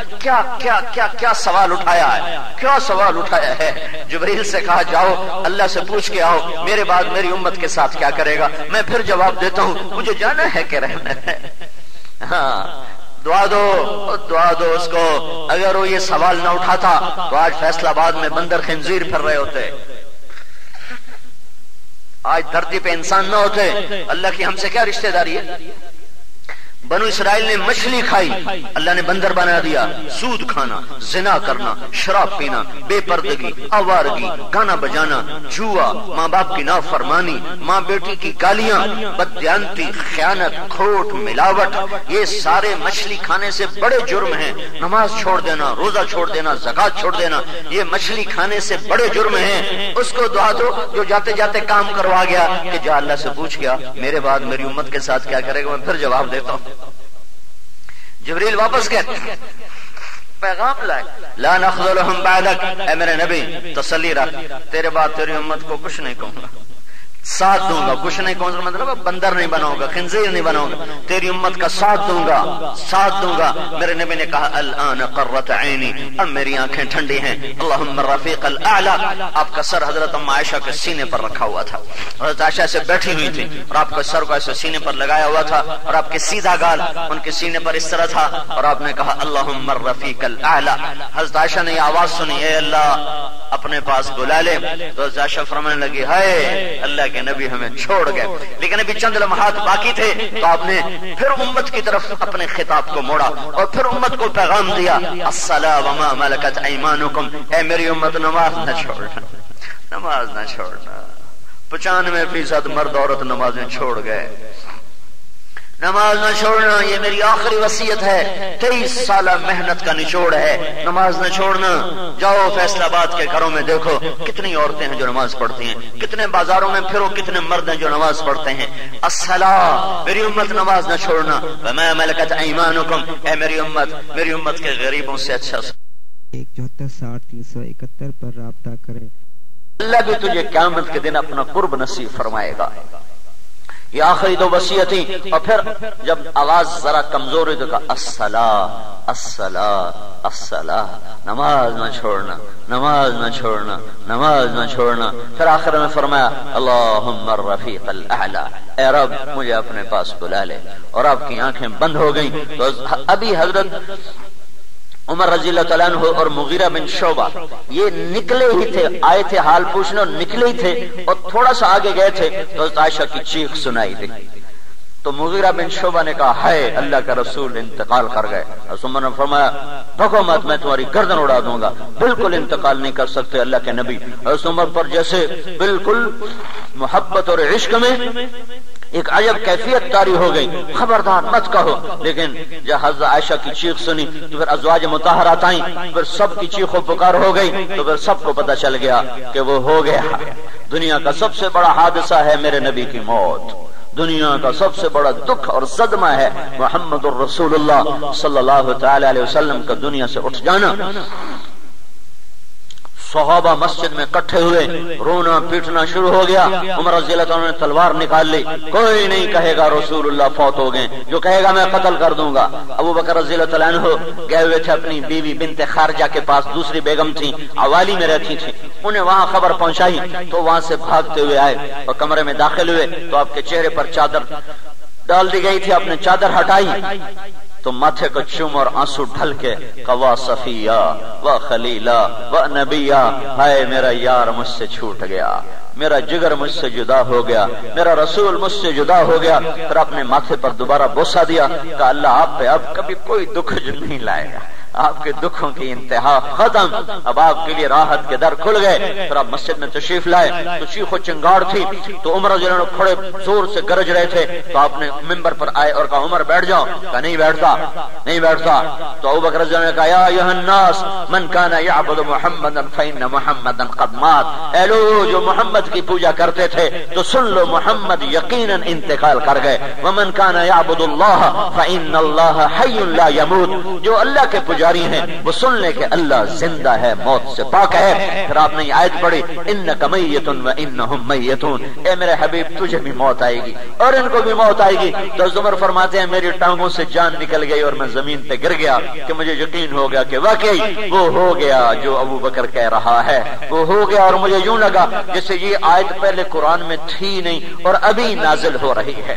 کیا سوال اٹھایا ہے، کیا سوال اٹھایا ہے. جبریل سے کہا جاؤ اللہ سے پوچھ کے آؤ میرے بعد میری امت کے ساتھ کیا کرے گا. میں پھر جواب دیتا ہوں مجھے جانا ہے کہ رہنا ہے. ہاں دعا دو اس کو. اگر وہ یہ سوال نہ اٹھاتا تو آج فیصل آباد میں بندر خنزیر پھر رہے ہوتے، آج دھرتی پہ انسان نہ ہوتے. اللہ کی ہم سے کیا رشتہ داری ہے؟ بنو اسرائیل نے مچھلی کھائی، اللہ نے بندر بنا دیا، سود کھانا، زنا کرنا، شراب پینا، بے پردگی، آوارگی، گانا بجانا، جوا، ماں باپ کی نافرمانی، ماں بیٹی کی گالیاں، بددیانتی، خیانت، کھوٹ، ملاوٹ، یہ سارے مچھلی کھانے سے بڑے جرم ہیں۔ نماز چھوڑ دینا، روزہ چھوڑ دینا، زکات چھوڑ دینا، یہ مچھلی کھانے سے بڑے جرم ہیں۔ اس کو دعا دو جو جاتے جاتے کام کروا گیا کہ جا اللہ سے پوچھ گیا میرے بعد میری امت کے ساتھ کیا کرے گا، میں پھر جواب دیتا ہوں۔ جبریل واپس گئے، پیغام لائے، لا نخذلہم بعدک، اے میرے نبی تسلی رکھ، تیرے بعد تیری امت کو کچھ نہیں کہوں گا، ساتھ دوں گا، کچھ نہیں کہوں گا مطلب بندر نہیں بناؤں گا، خنزیر نہیں بناؤں گا، تیری امت کا ساتھ دوں گا، ساتھ دوں گا۔ میرے نبی نے کہا الآن قرۃ عینی، اب میری آنکھیں ٹھنڈی ہیں۔ اللہم الرفیق الاعلی، آپ کا سر حضرت ام عائشہ کے سینے پر رکھا ہوا تھا، حضرت عائشہ سے بیٹھی ہوئی تھی اور آپ کا سر کو ایسے سینے پر لگایا ہوا تھا اور آپ کے سیدھا گال ان کے سینے پر اس طرح تھا اور آپ نے کہا اللہم الرفیق الاعلی۔ حضرت عائشہ نے یہ آواز سنی، اے اللہ اپنے پاس بلا لے، تو حضرت عائشہ فرمانے لگی ہائے اللہ کے نبی ہمیں چھوڑ گئے، لیکن ابھی چند لمحات باقی تھے تو آپ نے پھر امت کی طرف اپنے خطاب کو موڑا اور پھر امت کو پیغام دیا الصلاۃ وما ملکت ایمانکم، اے میری امت نماز نہ چھوڑنا، نماز نہ چھوڑنا۔ 95% مرد عورت نمازیں چھوڑ گئے، نماز نہ چھوڑنا، یہ میری آخری وصیت ہے، 23 سالہ محنت کا نچوڑ ہے، نماز نہ چھوڑنا۔ جاؤ فیصل آباد کے گھروں میں دیکھو کتنی عورتیں ہیں جو نماز پڑھتی ہیں، کتنے بازاروں میں پھرو کتنے مرد ہیں جو نماز پڑھتے ہیں۔ الصلاۃ، میری امت نماز نہ چھوڑنا، وما ملکت ایمانکم، اے میری امت کے غریبوں سے اچھا 7460 پر رابطہ کریں۔ اللہ بھی تجھے قیامت کے دن اپنا قرب نصیب فرمائے گا۔ یہ آخری دو وصیتیں، اور پھر جب آواز ذرا کمزور ہوئی تو کہا الصلاۃ الصلاۃ الصلاۃ، نماز نہ چھوڑنا، نماز نہ چھوڑنا، نماز نہ چھوڑنا۔ پھر آخر میں فرمایا اللہم الرفیق الاعلی، اے رب مجھے اپنے پاس بلا لے، اور آپ کی آنکھیں بند ہو گئیں۔ تو ابھی حضرت عمر رضی اللہ تعالیٰ عنہ اور مغیرہ بن شعبہ یہ نکلے ہی تھے، آئے تھے حال پوچھنے اور نکلے ہی تھے اور تھوڑا سا آگے گئے تھے تو عائشہ کی چیخ سنائی دی، تو مغیرہ بن شعبہ نے کہا ہائے اللہ کا رسول انتقال کر گئے۔ عمر نے فرمایا بھگو مت، میں تمہاری گردن اڑا دوں گا، بالکل انتقال نہیں کر سکتے اللہ کے نبی۔ عمر پر جیسے بالکل محبت اور عشق میں ایک عجب کیفیت طاری ہو گئی، خبردار مت کہو۔ لیکن جب حضرت عائشہ کی چیخ سنی تو پھر ازواج مطہرات آئیں، پھر سب کی چیخ و پکار ہو گئی، تو پھر سب کو پتہ چل گیا کہ وہ ہو گیا۔ دنیا کا سب سے بڑا حادثہ ہے میرے نبی کی موت، دنیا کا سب سے بڑا دکھ اور صدمہ ہے محمد الرسول اللہ صلی اللہ تعالی علیہ وسلم کا دنیا سے اٹھ جانا۔ صحابہ مسجد میں اکٹھے ہوئے، رونا پیٹنا شروع ہو گیا۔ عمر رضی اللہ عنہ نے تلوار نکال لی، کوئی نہیں کہے گا رسول اللہ فوت ہو گئے، جو کہے گا میں قتل کر دوں گا۔ ابو بکر رضی اللہ عنہ گئے ہوئے تھے اپنی بیوی بنت خارجہ کے پاس، دوسری بیگم تھی عوالی میں رہتی تھی، انہیں وہاں خبر پہنچائی تو وہاں سے بھاگتے ہوئے آئے اور کمرے میں داخل ہوئے تو آپ کے چہرے پر چادر ڈال دی گئی تھی، آپ نے چادر ہٹائی تو ماتھے کو چوم اور آنسو ڈھل کے قوا صفیہ و خلیلہ و نبیہ، ہائے میرا یار مجھ سے چھوٹ گیا، میرا جگر مجھ سے جدا ہو گیا، میرا رسول مجھ سے جدا ہو گیا۔ پھر اپنے ماتھے پر دوبارہ بوسہ دیا کہ اللہ آپ پہ اب کبھی کوئی دکھ نہیں لائے گا، آپ کے دکھوں کی انتہا ختم، اب آپ کے لیے راحت کے در کھل گئے۔ پھر آپ مسجد میں تشریف لائے تو چیخ و چنگاڑ تھی، تو عمر رضی اللہ عنہ کھڑے زور سے گرج رہے تھے، تو آپ نے منبر پر آئے اور کہا عمر بیٹھ جاؤ، کہا نہیں بیٹھتا، نہیں بیٹھتا۔ تو ابو بکر رضی اللہ عنہ نے کہا یا ایھا الناس من کان یعبد محمدا فإن محمدا قد مات، اے لوگ جو محمد کی پوجا کرتے تھے تو سن لو محمد یقیناً انتقال کر گئے، ومن کان یعبد اللہ فإن اللہ حی لا یموت، جو اللہ کے جاری ہیں وہ سن لے کہ اللہ زندہ ہے، موت سے پاک ہے۔ پھر آپ نے یہ آیت پڑھی انک میت و انہم میتون، اے میرے حبیب تجھے بھی موت آئے گی اور ان کو بھی موت آئے گی۔ تو عمر فرماتے ہیں میری ٹانگوں سے جان نکل گئی اور میں زمین پہ گر گیا کہ مجھے یقین ہو گیا کہ واقعی وہ ہو گیا جو ابو بکر کہہ رہا ہے، وہ ہو گیا۔ اور مجھے یوں لگا جیسے یہ آیت پہلے قرآن میں تھی نہیں اور ابھی نازل ہو رہی ہے۔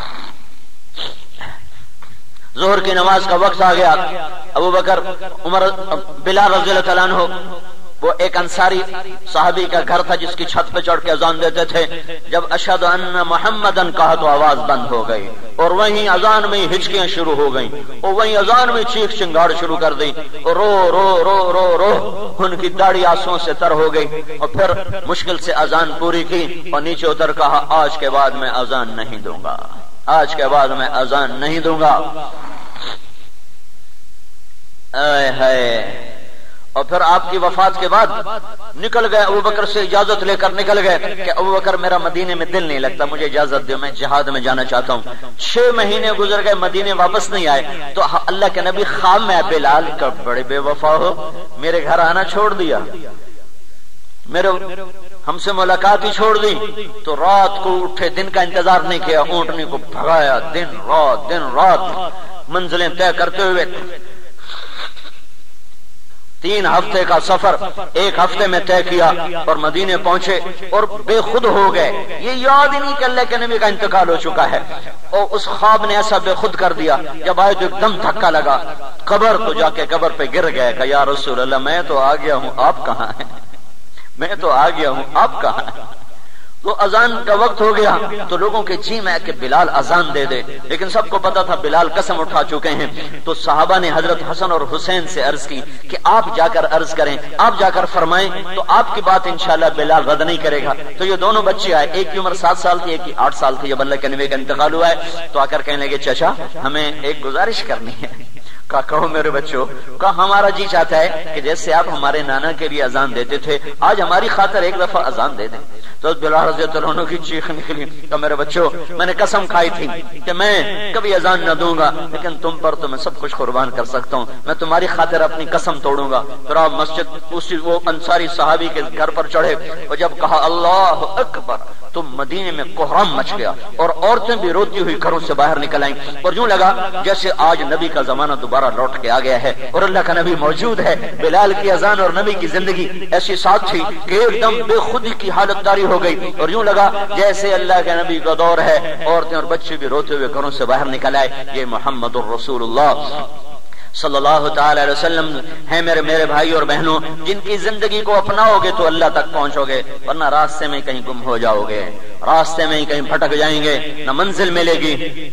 ظہر کی نماز کا وقت آ گیا، ابو بکر عمر بلال رضی اللہ عنہ وہ ایک انصاری صحابی کا گھر تھا جس کی چھت پہ چڑھ کے اذان دیتے تھے. جب اشہد ان محمدن کہا تو آواز بند ہو گئی اور وہیں اذان میں ہچکیاں شروع ہو گئیں اور وہیں اذان میں چیخ چنگاڑ شروع کر دی اور رو رو رو رو رو ان کی داڑھی آنسوؤں سے تر ہو گئی اور پھر مشکل سے اذان پوری کی اور نیچے اتر کہا آج کے بعد میں اذان نہیں دوں گا, آج کے بعد میں اذان نہیں دوں گا. اے ہے. اور پھر آپ کی وفات کے بعد نکل گئے, ابو بکر سے اجازت لے کر نکل گئے کہ ابو بکر میرا مدینے میں دل نہیں لگتا, مجھے اجازت دو, میں جہاد میں جانا چاہتا ہوں. 6 مہینے گزر گئے, مدینے واپس نہیں آئے. تو اللہ کے نبی خواب میں بلال کا بڑے بے وفا ہو, میرے گھر آنا چھوڑ دیا, میرے ہم سے ملاقات ہی چھوڑ دی. تو رات کو اٹھے, دن کا انتظار نہیں کیا, اونٹنی کو بھگایا, دن رات منزلیں طے کرتے ہوئے 3 ہفتے کا سفر 1 ہفتے میں طے کیا اور مدینے پہنچے اور بے خود ہو گئے. یہ یاد ہی نہیں کہ اللہ کے نبی کا انتقال ہو چکا ہے. اور اس خواب نے ایسا بے خود کر دیا, جب آئے تو ایک دم دھکا لگا, قبر تو جا کے قبر پہ گر گئے کہ یا رسول اللہ میں تو آ گیا ہوں, آپ کہاں ہیں, میں تو آ گیا ہوں, آپ کہاں ہیں. تو اذان کا وقت ہو گیا تو لوگوں کے جی میں کہ بلال اذان دے دے, لیکن سب کو پتا تھا بلال قسم اٹھا چکے ہیں. تو صحابہ نے حضرت حسن اور حسین سے عرض کی کہ آپ جا کر عرض کریں, آپ جا کر فرمائیں تو آپ کی بات انشاءاللہ بلال رد نہیں کرے گا. تو یہ دونوں بچے آئے, ایک کی عمر 7 سال تھی, ایک کی 8 سال تھی. جب اللہ کے نبی کا انتقال ہوا ہے تو آ کر کہنے لگے چچا ہمیں ایک گزارش کرنی ہے. کہو میرے بچوں, کہا ہمارا جی چاہتا ہے کہ جیسے آپ ہمارے نانا کے لیے اذان دیتے تھے آج ہماری خاطر ایک دفعہ اذان دے دیں. تو بلال رضی اللہ عنہ کی چیخ نکلی کہ میرے بچوں میں نے قسم کھائی تھی کہ میں کبھی اذان نہ دوں گا, لیکن تم پر تو میں سب کچھ قربان کر سکتا ہوں, میں تمہاری خاطر اپنی قسم توڑوں گا. پھر آپ مسجد اسی وہ انصاری صحابی کے گھر پر چڑھے اور جب کہا اللہ اکبر تو مدینے میں کوہرام مچ گیا اور عورتیں بھی روتی ہوئی گھروں سے باہر نکل آئیں اور یوں لگا جیسے آج نبی کا زمانہ دوبارہ لوٹ کے آ گیا ہے اور اللہ کا نبی موجود ہے. بلال کی اذان اور نبی کی زندگی ایسی ساتھ تھی کہ ایک دم بے خودی کی حالت داری ہو گئی اور یوں لگا جیسے اللہ کے نبی کا دور ہے, عورتیں اور بچے بھی روتے ہوئے گھروں سے باہر نکل آئے. یہ محمد الرسول اللہ صلی اللہ تعالی علیہ وسلم ہیں میرے بھائی اور بہنوں, جن کی زندگی کو اپناؤ گے تو اللہ تک پہنچو گے, ورنہ راستے میں کہیں گم ہو جاؤ گے, راستے میں کہیں بھٹک جائیں گے, نہ منزل ملے گی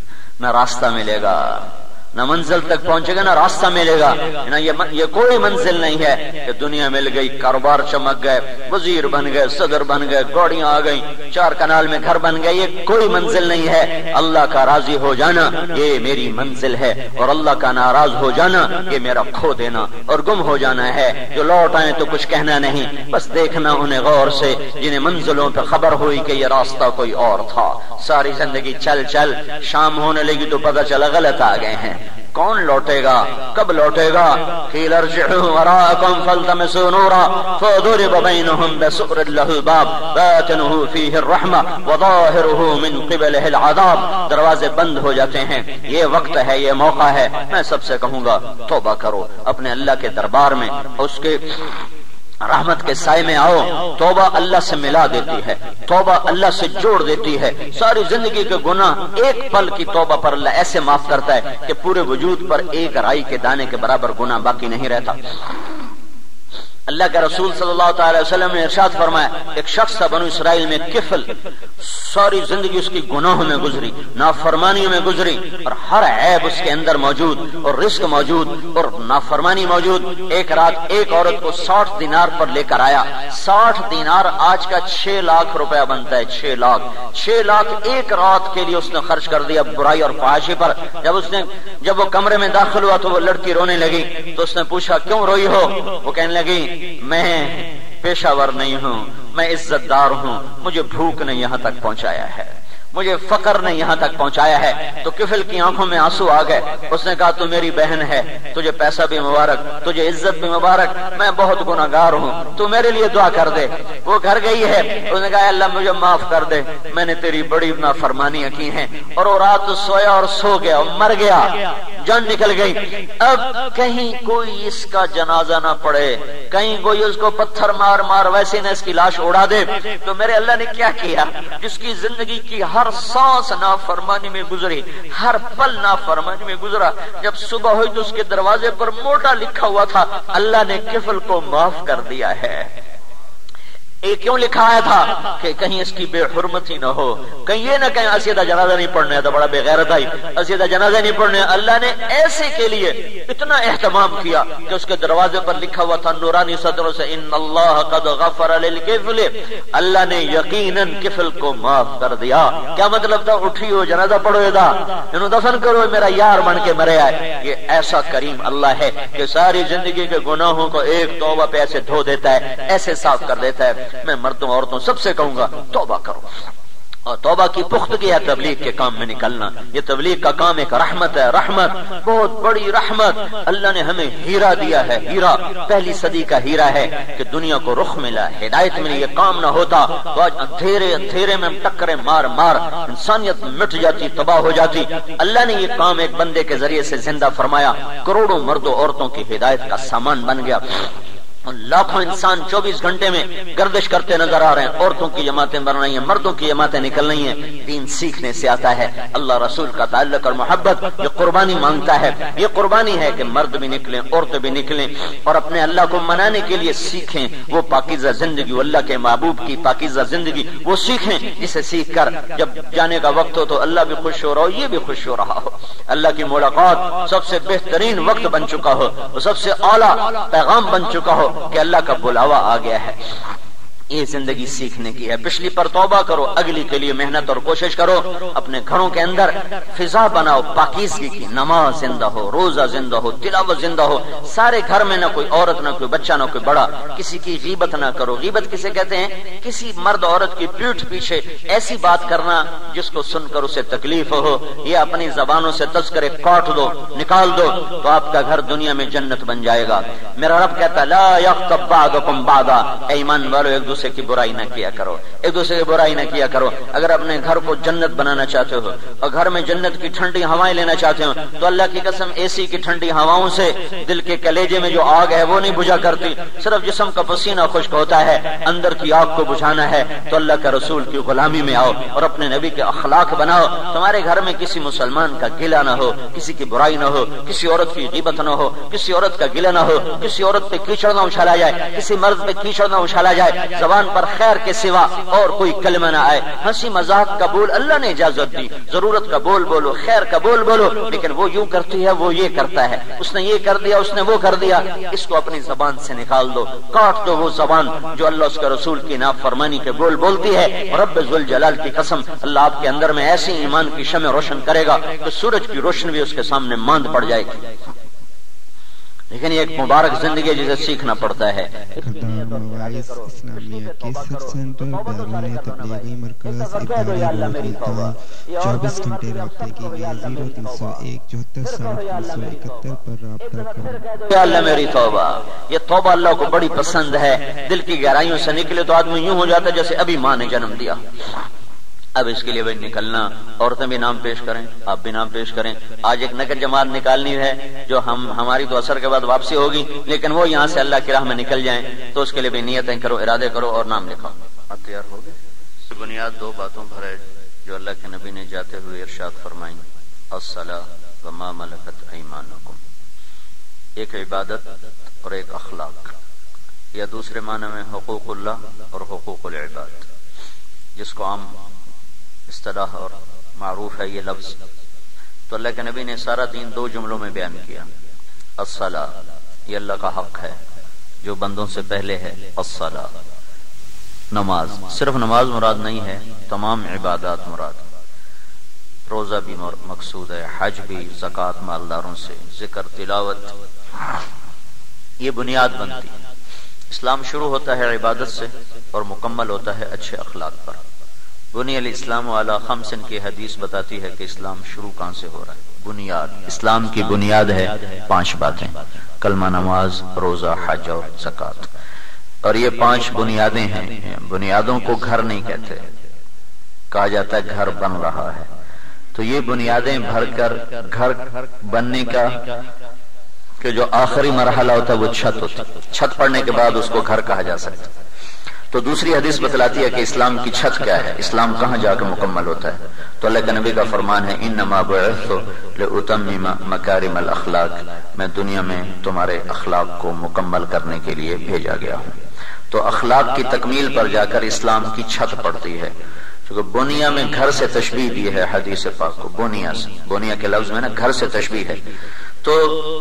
نہ راستہ ملے گا, نہ منزل تک پہنچے گا نہ راستہ ملے گا. یہ کوئی منزل نہیں ہے کہ دنیا مل گئی, کاروبار چمک گئے, وزیر بن گئے, صدر بن گئے, گاڑیاں آ گئیں, 4 کنال میں گھر بن گئے. یہ کوئی منزل نہیں ہے. اللہ کا راضی ہو جانا یہ میری منزل ہے اور اللہ کا ناراض ہو جانا یہ میرا کھو دینا اور گم ہو جانا ہے. جو لوٹ آئے تو کچھ کہنا نہیں, بس دیکھنا انہیں غور سے جنہیں منزلوں پہ خبر ہوئی کہ یہ راستہ کوئی اور تھا. ساری زندگی چل چل شام ہونے لگی تو پتہ چلا غلط آ گئے ہیں. کون لوٹے گا, کب لوٹے گا؟ قیل ارجعوا وراءکم فالتمسوا نورا فضرب بینہم بسؤر له باب باطنہ فیہ الرحمہ وظاہرہ من قبلہ العذاب. دروازے بند ہو جاتے ہیں. یہ وقت ہے, یہ موقع ہے. میں سب سے کہوں گا توبہ کرو, اپنے اللہ کے دربار میں اس کے رحمت کے سائے میں آؤ. توبہ اللہ سے ملا دیتی ہے, توبہ اللہ سے جوڑ دیتی ہے. ساری زندگی کے گناہ ایک پل کی توبہ پر اللہ ایسے معاف کرتا ہے کہ پورے وجود پر ایک رائی کے دانے کے برابر گناہ باقی نہیں رہتا. اللہ کے رسول صلی اللہ تعالی وسلم نے ارشاد فرمایا, ایک شخص تھا بنو اسرائیل میں کفل, ساری زندگی اس کی گناہوں میں گزری, نافرمانیوں میں گزری, اور ہر عیب اس کے اندر موجود اور رزق موجود اور نافرمانی موجود. ایک رات ایک عورت کو 60 دینار پر لے کر آیا. 60 دینار آج کا 6 لاکھ روپیہ بنتا ہے. 6 لاکھ ایک رات کے لیے اس نے خرچ کر دیا برائی اور فحاشی پر. جب وہ کمرے میں داخل ہوا تو وہ لڑکی رونے لگی. تو اس نے پوچھا کیوں روئی ہو؟ وہ کہنے لگی میں پیشہ ور نہیں ہوں, میں عزت دار ہوں, مجھے بھوک نے یہاں تک پہنچایا ہے, مجھے فقر نے یہاں تک پہنچایا ہے. تو کفل کی آنکھوں میں آنسو آ گئے. اس نے کہا تو میری بہن ہے, تجھے پیسہ بھی مبارک, تجھے عزت بھی مبارک, میں بہت گناہگار ہوں, تو میرے لیے دعا کر دے. وہ گھر گئی ہے, اس نے کہا اللہ مجھے معاف کر دے, میں نے تیری بڑی نافرمانیاں کی ہیں. اور وہ رات سویا اور سو گیا اور مر گیا, جان نکل گئی. اب کہیں کوئی اس کا جنازہ نہ پڑے, کہیں کوئی اس کو پتھر مار مار ویسے نہ اس کی لاش اڑا دے, تو میرے اللہ نے کیا کیا؟ جس کی زندگی کی ہر ہر سانس نافرمانی میں گزری، ہر پل نافرمانی میں گزرا. جب صبح ہوئی تو اس کے دروازے پر موٹا لکھا ہوا تھا اللہ نے کفل کو معاف کر دیا ہے. یہ کیوں لکھایا تھا کہ کہیں اس کی بے حرمتی نہ ہو، کہیں یہ نہ کہیں اسیدہ جنازہ نہیں پڑھنے، تو بڑا بے غیرت آئی، اسیدہ جنازہ نہیں پڑھنے. اللہ نے ایسے کے لیے اتنا اہتمام کیا کہ اس کے دروازے پر لکھا ہوا تھا نورانی صدروں سے ان اللہ قد غفر للکفل، اللہ نے یقیناً کفل کو معاف کر دیا. کیا مطلب تھا؟ اٹھیو جنازہ پڑھو، ادا انہوں دفن کرو، میرا یار بن کے مرے آئے. یہ ایسا کریم اللہ ہے کہ ساری زندگی کے گناہوں کو ایک توبہ پہ ایسے دھو دیتا ہے، ایسے صاف کر دیتا ہے. میں مردوں عورتوں سب سے کہوں گا توبہ کرو، اور توبہ کی پختگی ہے تبلیغ کے کام میں نکلنا. یہ تبلیغ کا کام ایک رحمت ہے، رحمت بہت بڑی رحمت. اللہ نے ہمیں ہیرا دیا ہے، ہیرا پہلی صدی کا ہیرا ہے کہ دنیا کو رخ ملا، ہدایت میں. یہ کام نہ ہوتا تو آج اندھیرے میں ٹکرے مار مار انسانیت مٹ جاتی، تباہ ہو جاتی. اللہ نے یہ کام ایک بندے کے ذریعے سے زندہ فرمایا، کروڑوں مردوں عورتوں کی ہدایت کا سامان بن گیا. لاکھوں انسان 24 گھنٹے میں گردش کرتے نظر آ رہے ہیں. عورتوں کی جماعتیں بن رہی ہیں، مردوں کی جماعتیں نکل رہی ہیں. دین سیکھنے سے آتا ہے. اللہ رسول کا تعلق اور محبت یہ قربانی مانگتا ہے. یہ قربانی ہے کہ مرد بھی نکلیں، عورتیں بھی نکلیں اور اپنے اللہ کو منانے کے لیے سیکھیں. وہ پاکیزہ زندگی، وہ اللہ کے محبوب کی پاکیزہ زندگی وہ سیکھیں، جسے سیکھ کر جب جانے کا وقت ہو تو اللہ بھی خوش ہو رہا ہو، یہ بھی خوش ہو رہا ہو. اللہ کی ملاقات سب سے بہترین وقت بن چکا ہو، وہ سب سے اعلیٰ پیغام بن چکا ہو کہ اللہ کا بلاوا آ گیا ہے. یہ زندگی سیکھنے کی ہے. پچھلی پر توبہ کرو، اگلی کے لیے محنت اور کوشش کرو. اپنے گھروں کے اندر فضا بناؤ پاکیزگی کی، نماز زندہ ہو، روزہ زندہ ہو، تلاوت زندہ ہو. سارے گھر میں نہ کوئی عورت، نہ کوئی بچہ، نہ کوئی بڑا. کسی کی غیبت نہ کرو. غیبت کسے کہتے ہیں؟ کسی مرد عورت کی پیٹھ پیچھے ایسی بات کرنا جس کو سن کر اسے تکلیف ہو. یہ اپنی زبانوں سے تذکرے کاٹ دو، نکال دو، تو آپ کا گھر دنیا میں جنت بن جائے گا. میرا رب کہتا لا یغتب بعضکم بعضا، ایمان والو ایک دوسرے کی برائی نہ کیا کرو، ایک دوسرے کی برائی نہ کیا کرو. اگر اپنے گھر کو جنت بنانا چاہتے ہو اور گھر میں جنت کی ٹھنڈی ہوائیں لینا چاہتے ہو تو اللہ کی قسم اے سی کی ٹھنڈی ہواؤں سے دل کے کلیجے میں جو آگ ہے وہ نہیں بجھا کرتی. صرف جسم کا پسینہ خشک ہوتا ہے. اندر کی آگ کو بجھانا ہے تو اللہ کے رسول کی غلامی میں آؤ اور اپنے نبی کے اخلاق بناؤ. تمہارے گھر میں کسی مسلمان کا گلہ نہ ہو، کسی کی برائی نہ ہو، کسی عورت کی غیبت نہ ہو، کسی عورت کا گلہ نہ ہو، کسی عورت پہ کیچڑ نہ اچھالا جائے، کسی مرد پہ کیچڑ نہ اچھالا جائے. زبان پر خیر کے سوا اور کوئی کلمہ نہ آئے. ہنسی مذاق کا بول اللہ نے اجازت دی، ضرورت کا بول بولو، خیر کا بول بولو. لیکن وہ یوں کرتی ہے، وہ یہ کرتا ہے، اس نے یہ کر دیا، اس نے وہ کر دیا. اس کو اپنی زبان سے نکال دو، کاٹ دو وہ زبان جو اللہ اس کے رسول کی نافرمانی کے بول بولتی ہے. رب ذوالجلال کی قسم اللہ آپ کے اندر میں ایسی ایمان کی شمع روشن کرے گا کہ سورج کی روشنی بھی اس کے سامنے ماند پڑ جائے گی. لیکن یہ ایک مبارک زندگی ہے جسے سیکھنا پڑتا ہے. اسلامیہ کیسر سینٹر بیرون تبلیغی مرکز ادارے 24 گھنٹے رابطے کے لیے 0301 74 پر رابطہ کریں. یا اللہ میری توبہ. یہ توبہ اللہ کو بڑی پسند ہے. دل کی گہرائیوں سے نکلے تو آدمی یوں ہو جاتا ہے جیسے ابھی ماں نے جنم دیا. اب اس کے لیے بھائی نکلنا، عورتیں بھی نام پیش کریں، آپ بھی نام پیش کریں. آج ایک نقل جماعت نکالنی ہے جو ہماری تو اثر کے بعد واپسی ہوگی، لیکن وہ یہاں سے اللہ کی راہ میں نکل جائیں تو اس کے لیے بھی نیتیں کرو، ارادے کرو اور نام لکھاؤ. تیار ہو گئے. بنیاد دو باتوں پر ہے جو اللہ کے نبی نے جاتے ہوئے ارشاد فرمائی، الصلاۃ وما ملکت ایمانکم. ایک عبادت اور ایک اخلاق، یا دوسرے معنی میں حقوق اللہ اور حقوق العباد، جس کو عام اصطلاح اور معروف ہے یہ لفظ. تو اللہ کے نبی نے سارا دین دو جملوں میں بیان کیا. الصلاۃ یہ اللہ کا حق ہے جو بندوں سے پہلے ہے. الصلاۃ نماز، صرف نماز مراد نہیں ہے، تمام عبادات مراد. روزہ بھی مقصود ہے، حج بھی، زکوٰۃ مالداروں سے، ذکر، تلاوت، یہ بنیاد بنتی. اسلام شروع ہوتا ہے عبادت سے اور مکمل ہوتا ہے اچھے اخلاق پر. بنی الاسلام علی خمس کی حدیث بتاتی ہے کہ اسلام شروع کہاں سے ہو رہا ہے. بنیاد، اسلام کی بنیاد ہے 5 باتیں، کلمہ، نماز، روزہ، حج اور زکوٰۃ. اور یہ 5 بنیادیں ہیں. بنیادوں کو گھر نہیں کہتے، کہا جاتا ہے گھر بن رہا ہے. تو یہ بنیادیں بھر کر گھر بننے کا کہ جو آخری مرحلہ ہوتا ہے وہ چھت ہوتی ہے. چھت پڑنے کے بعد اس کو گھر کہا جا سکتا. تو دوسری حدیث بتلاتی ہے کہ اسلام کی چھت کیا ہے، اسلام کہاں جا کے مکمل ہوتا ہے. تو اللہ کے نبی کا فرمان ہے انما بعثت لاتمم مکارم الاخلاق، میں دنیا میں تمہارے اخلاق کو مکمل کرنے کے لیے بھیجا گیا ہوں. تو اخلاق کی تکمیل پر جا کر اسلام کی چھت پڑتی ہے. کیونکہ بنیا میں گھر سے تشبیہ دی ہے حدیث پاک کو، بنیا سے، بنیا کے لفظ میں نا گھر سے تشبیہ ہے. تو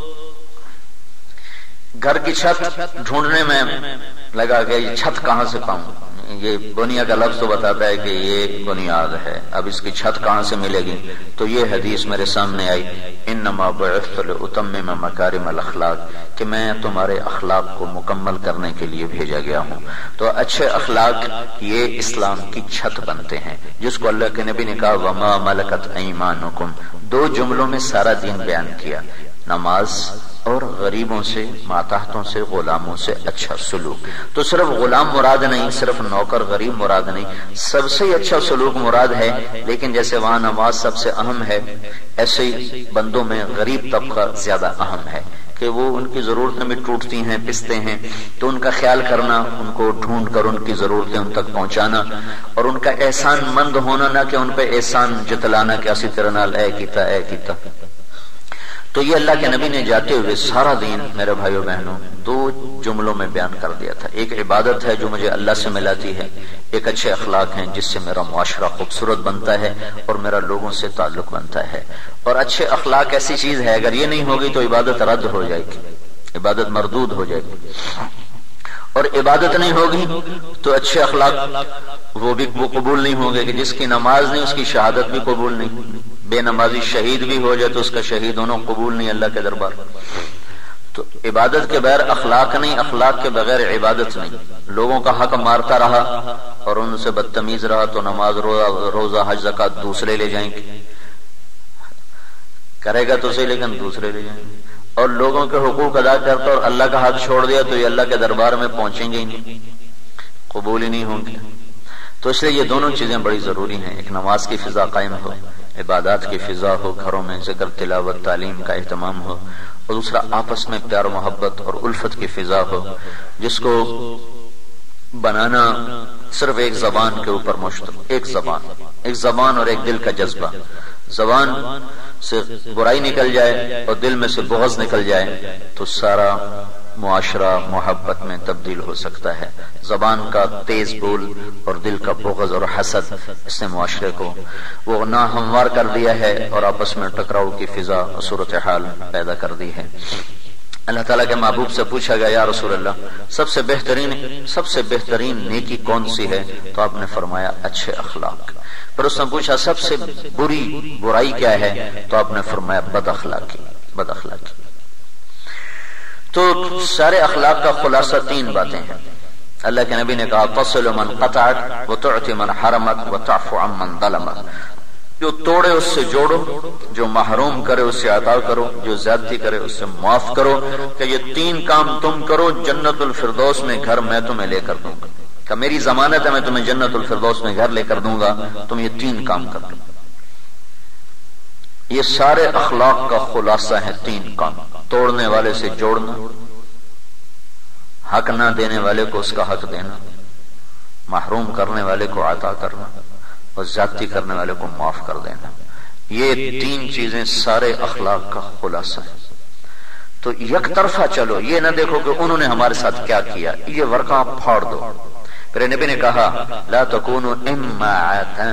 گھر کی چھت ڈھونڈنے میں لگا کہ یہ چھت کہاں سے پاؤں، یہ بنیا کا لفظ تو بتاتا ہے کہ یہ بنیاد ہے، اب اس کی چھت کہاں سے ملے گی. تو یہ حدیث میرے سامنے آئی انما بعثت لاتمم مکارم الاخلاق، کہ میں تمہارے اخلاق کو مکمل کرنے کے لیے بھیجا گیا ہوں. تو اچھے اخلاق یہ اسلام کی چھت بنتے ہیں، جس کو اللہ کے نبی نے کہا وما ملکت ایمانکم. 2 جملوں میں سارا دین بیان کیا، نماز اور غریبوں سے، ماتحتوں سے، غلاموں سے اچھا سلوک. تو صرف غلام مراد نہیں، صرف نوکر غریب مراد نہیں، سب سے اچھا سلوک مراد ہے. لیکن جیسے وہاں نماز سب سے اہم ہے، ایسے ہی بندوں میں غریب طبقہ زیادہ اہم ہے کہ وہ ان کی ضرورتیں بھی ٹوٹتی ہیں، پستے ہیں، تو ان کا خیال کرنا، ان کو ڈھونڈ کر ان کی ضرورتیں ان تک پہنچانا، اور ان کا احسان مند ہونا، نہ کہ ان پہ احسان جتلانا کہ اسی طرح نال اے کیتا. تو یہ اللہ کے نبی نے جاتے ہوئے سارا دین میرے بھائیو بہنوں 2 جملوں میں بیان کر دیا تھا. ایک عبادت ہے جو مجھے اللہ سے ملاتی ہے، ایک اچھے اخلاق ہیں جس سے میرا معاشرہ خوبصورت بنتا ہے اور میرا لوگوں سے تعلق بنتا ہے. اور اچھے اخلاق ایسی چیز ہے اگر یہ نہیں ہوگی تو عبادت رد ہو جائے گی، عبادت مردود ہو جائے گی. اور عبادت نہیں ہوگی تو اچھے اخلاق وہ قبول نہیں ہوں گے، کہ جس کی نماز نہیں اس کی شہادت بھی قبول نہیں. بے نمازی شہید بھی ہو جائے تو اس کا شہید ہونا قبول نہیں اللہ کے دربار. تو عبادت کے بغیر اخلاق نہیں، اخلاق کے بغیر عبادت نہیں. لوگوں کا حق مارتا رہا اور ان سے بدتمیز رہا تو نماز، روزہ، حج، زکات دوسرے لے جائیں گے، کرے گا تو صحیح لیکن دوسرے لے جائیں گے. اور لوگوں کے حقوق ادا کرتا اور اللہ کا حق چھوڑ دیا تو یہ اللہ کے دربار میں پہنچیں گے ہی نہیں، قبول ہی نہیں ہوں گے. تو اس لیے یہ دونوں چیزیں بڑی ضروری ہیں. ایک نماز کی فضا قائم ہو، عبادات کی فضا ہو، گھروں میں ذکر، تلاوت، تعلیم کا اہتمام ہو، اور دوسرا آپس میں پیار و محبت اور الفت کی فضا ہو، جس کو بنانا صرف ایک زبان کے اوپر مشتمل، ایک زبان اور ایک دل کا جذبہ. زبان سے برائی نکل جائے اور دل میں سے بغض نکل جائے تو سارا معاشرہ محبت میں تبدیل ہو سکتا ہے. زبان کا تیز بول اور دل کا بغض اور حسد اس نے معاشرے کو وہ ناہموار کر دیا ہے اور آپس میں ٹکراؤ کی فضا اور صورتحال پیدا کر دی ہے. اللہ تعالیٰ کے محبوب سے پوچھا گیا یا رسول اللہ سب سے بہترین نیکی کون سی ہے؟ تو آپ نے فرمایا اچھے اخلاق. پھر اس نے پوچھا سب سے برائی کیا ہے؟ تو آپ نے فرمایا بد اخلاقی. تو سارے اخلاق کا خلاصہ 3 باتیں ہیں. اللہ کے نبی نے کہا تصل من قطعک وتعطي من حرمک وتعفو عن من ظلمک. جو توڑے اس سے جوڑو، جو محروم کرے اس سے عطا کرو، جو زیادتی کرے اس سے معاف کرو. کہ یہ 3 کام تم کرو، جنت الفردوس میں گھر میں تمہیں لے کر دوں گا. کہ میری ضمانت ہے میں تمہیں جنت الفردوس میں گھر لے کر دوں گا، تم یہ 3 کام کر دو. یہ سارے اخلاق کا خلاصہ ہے 3 کام. توڑنے والے سے جوڑنا، حق نہ دینے والے کو اس کا حق دینا، محروم کرنے والے کو عطا کرنا، اور زیادتی کرنے والے کو معاف کر دینا. یہ 3 چیزیں سارے اخلاق کا خلاصہ ہے. تو یک طرفہ چلو، یہ نہ دیکھو کہ انہوں نے ہمارے ساتھ کیا کیا، یہ ورقہ پھاڑ دو. پھر نبی نے کہا لا تکونوا امعاتا،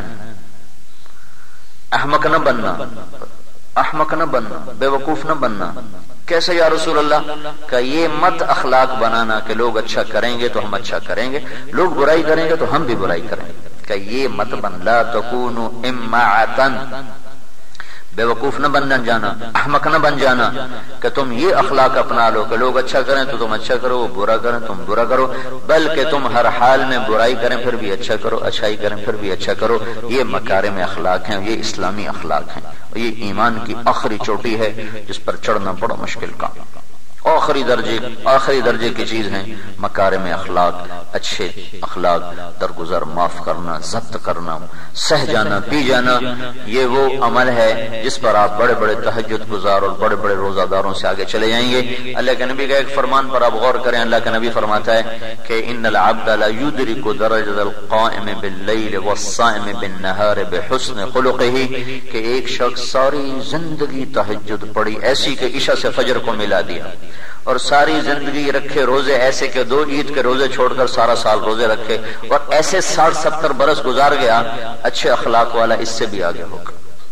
احمق نہ بننا، بے وقوف نہ بننا. کیسے یا رسول اللہ؟ کہ یہ مت اخلاق بنانا کہ لوگ اچھا کریں گے تو ہم اچھا کریں گے، لوگ برائی کریں گے تو ہم بھی برائی کریں گے. کہ یہ مت بن، لا تکونوا امعاتا، بے وقوف نہ بن جانا، احمق نہ بن جانا. کہ تم یہ اخلاق اپنا لو کہ لوگ اچھا کریں تو تم اچھا کرو، وہ برا کریں تم برا کرو، بلکہ تم ہر حال میں برائی کریں پھر بھی اچھا کرو، اچھائی کریں پھر بھی اچھا کرو. یہ مکارم اخلاق ہیں، یہ اسلامی اخلاق ہیں، اور یہ ایمان کی آخری چوٹی ہے جس پر چڑھنا بڑا مشکل کام. آخری درجے کی چیز ہیں مکارم اخلاق، اچھے اخلاق، درگزر معاف کرنا، ضبط کرنا، سہ جانا، پی جانا. یہ وہ عمل ہے جس پر آپ بڑے بڑے تہجد گزار اور بڑے بڑے روزہ داروں سے آگے چلے جائیں گے. اللہ کے نبی کا ایک فرمان پر آپ غور کریں. اللہ کا نبی فرماتا ہے کہ ان العبد لا يدرك درجة القائم بالليل والصائم بالنهار بحسن خلقه، کہ ایک شخص ساری زندگی تہجد پڑھی ایسی کہ عشاء سے فجر کو ملا دیا، اور ساری زندگی رکھے روزے ایسے کہ 2 عید کے روزے چھوڑ کر سارا سال روزے رکھے، اور ایسے 60-70 برس گزار گیا، اچھے اخلاق والا اس سے بھی آگے ہوگا،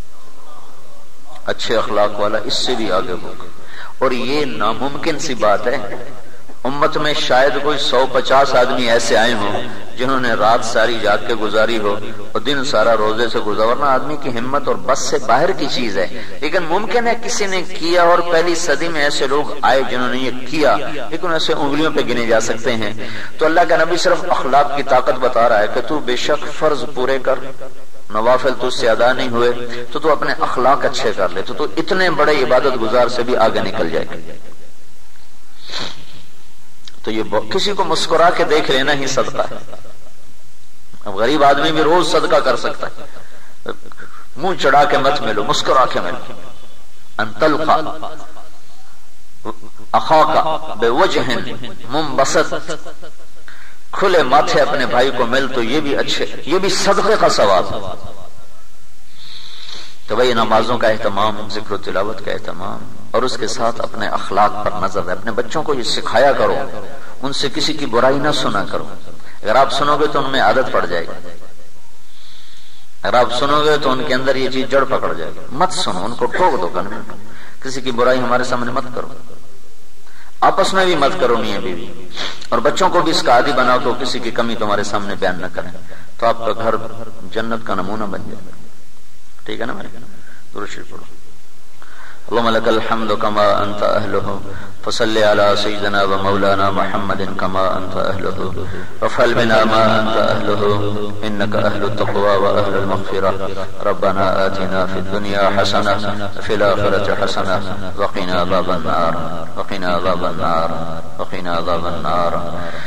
اچھے اخلاق والا اس سے بھی آگے ہوگا. اور یہ ناممکن سی بات ہے. امت میں شاید کوئی 150 آدمی ایسے آئے ہوں جنہوں نے رات ساری جاگ کے گزاری ہو اور دن سارا روزے سے گزارنا آدمی کی ہمت اور بس سے باہر کی چیز ہے. لیکن ممکن ہے کسی نے کیا، اور پہلی صدی میں ایسے لوگ آئے جنہوں نے یہ کیا، لیکن ایسے انگلیوں پہ گنے جا سکتے ہیں. تو اللہ کا نبی صرف اخلاق کی طاقت بتا رہا ہے کہ تو بے شک فرض پورے کر، نوافل تجھ سے ادا نہیں ہوئے تو اپنے اخلاق اچھے کر لے تو اتنے بڑے عبادت گزار سے بھی آگے نکل جائے گا. تو یہ کسی کو مسکرا کے دیکھ لینا ہی صدقہ ہے. اب غریب آدمی بھی روز صدقہ کر سکتا ہے. منہ چڑھا کے مت ملو، مسکرا کے ملو. ان تلقى اخاك بوجه منبسط، کھلے ماتھے اپنے بھائی کو مل تو یہ بھی اچھے، یہ بھی صدقے کا ثواب. تو بھائی نمازوں کا اہتمام، ذکر و تلاوت کا اہتمام، اور اس کے ساتھ اپنے اخلاق پر نظر ہے. اپنے بچوں کو یہ سکھایا کرو، ان سے کسی کی برائی نہ سنا کرو. اگر آپ سنو گے تو ان میں عادت پڑ جائے گی، اگر آپ سنو گے تو ان کے اندر یہ چیز جڑ پکڑ جائے گی. مت سنو، ان کو ٹھوک دو کن میں. کسی کی برائی ہمارے سامنے مت کرو، آپس میں بھی مت کرو میاں بیوی. اور بچوں کو بھی اس کا عادی بناؤ تو کسی کی کمی تمہارے سامنے بیان نہ کریں، تو آپ کا گھر جنت کا نمونہ بن جائے. ٹھیک ہے نا بھائی؟ درود شریف پڑھو. اللهم لك الحمد كما أنت أهله، فصل على سيدنا ومولانا محمد كما أنت أهله، وافعل بنا ما أنت أهله، إنك أهل التقوى وأهل المغفرة. ربنا آتنا في الدنيا حسنة وفي الآخرة حسنة وقنا عذاب النار، وقنا عذاب النار، وقنا عذاب النار.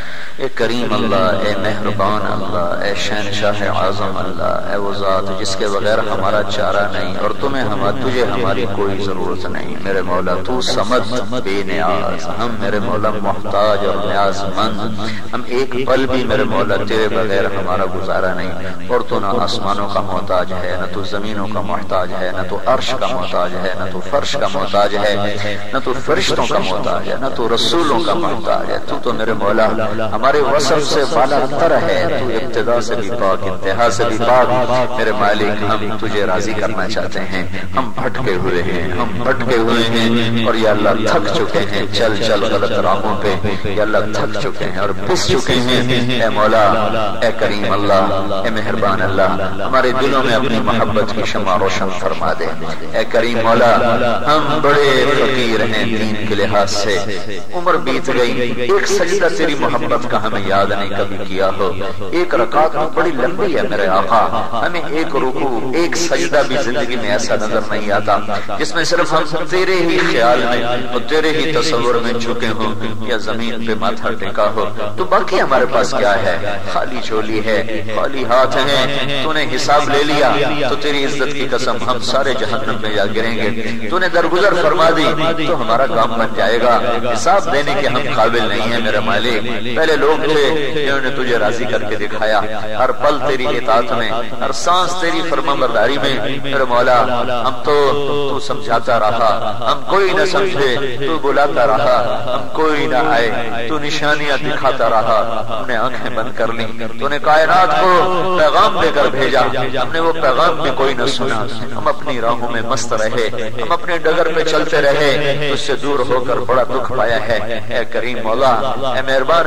اے کریم اللہ، اے مہربان اللہ، اے شہنشاہ اعظم اللہ، اے وہ ذات جس کے بغیر ہمارا چارہ نہیں اور تجھے ہماری کوئی ضرورت نہیں. میرے مولا تو صمد بے نیاز، ہم میرے مولا محتاج اور نیاز مند. ہم ایک پل بھی میرے مولا تیرے بغیر ہمارا گزارا نہیں. اور تو نہ آسمانوں کا محتاج ہے، نہ تو زمینوں کا محتاج ہے، نہ تو عرش کا محتاج ہے، نہ تو فرش کا محتاج ہے، نہ تو فرشتوں کا محتاج ہے، نہ تو رسولوں کا محتاج ہے. تو میرے مولا ہمارے وصف سے بالا تر ہے. تو ابتدا سے بھی پاک، انتہا سے بھی پاک. میرے مالک ہم تجھے راضی کرنا چاہتے ہیں. ہم بھٹکے ہوئے ہیں، ہم بھٹکے ہوئے ہیں، اور یا اللہ تھک چکے ہیں چل غلط راہوں پہ. یا اللہ تھک چکے ہیں اور پس چکے ہیں. اے مولا، اے کریم اللہ، اے مہربان اللہ، ہمارے دلوں میں اپنی محبت کی شمع روشن فرما دے. اے کریم مولا، ہم بڑے فقیر ہیں دین کے لحاظ سے. عمر بیت گئی، ایک سجدہ تیری محبت کا ہمیں یاد نہیں کبھی کیا ہو. ایک رکعت بڑی لمبی ہے میرے آقا، ہمیں ایک رکوع، ایک سجدہ بھی زندگی میں ایسا نظر نہیں آتا جس میں صرف ہم تیرے ہی خیال میں اور تیرے ہی تصور میں جھکے ہوں یا زمین پہ ماتھا ٹیکا ہو. تو باقی ہمارے پاس کیا ہے؟ خالی چولی ہے، خالی ہاتھ ہیں. تو نے حساب لے لیا تو تیری عزت کی قسم ہم سارے جہنم میں جا گریں گے. تو نے درگزر فرما دی تو ہمارا کام بن جائے گا. حساب دینے کے ہم قابل نہیں ہیں میرے مالک. پہلے لوگ تھے جنہوں نے تجھے راضی کر کے دکھایا، ہر پل تیری اطاعت میں، ہر سانس تیری فرمانبرداری میں. میرے مولا ہم تو سمجھاتا رہا، ہم کوئی نہ سمجھے تو بلاتا رہا، ہم کوئی نہ آئے تو نشانیاں دکھاتا رہا. ہم نے آنکھیں بند کر لی، تو نے کائنات کو پیغام دے کر بھیجا، ہم نے وہ پیغام بھی کوئی نہ سنا. ہم اپنی راہوں میں مست رہے، ہم اپنے ڈگر پہ چلتے رہے، اس سے دور ہو کر بڑا دکھ پایا ہے. اے کریم مولا، اے مہربان اللہ،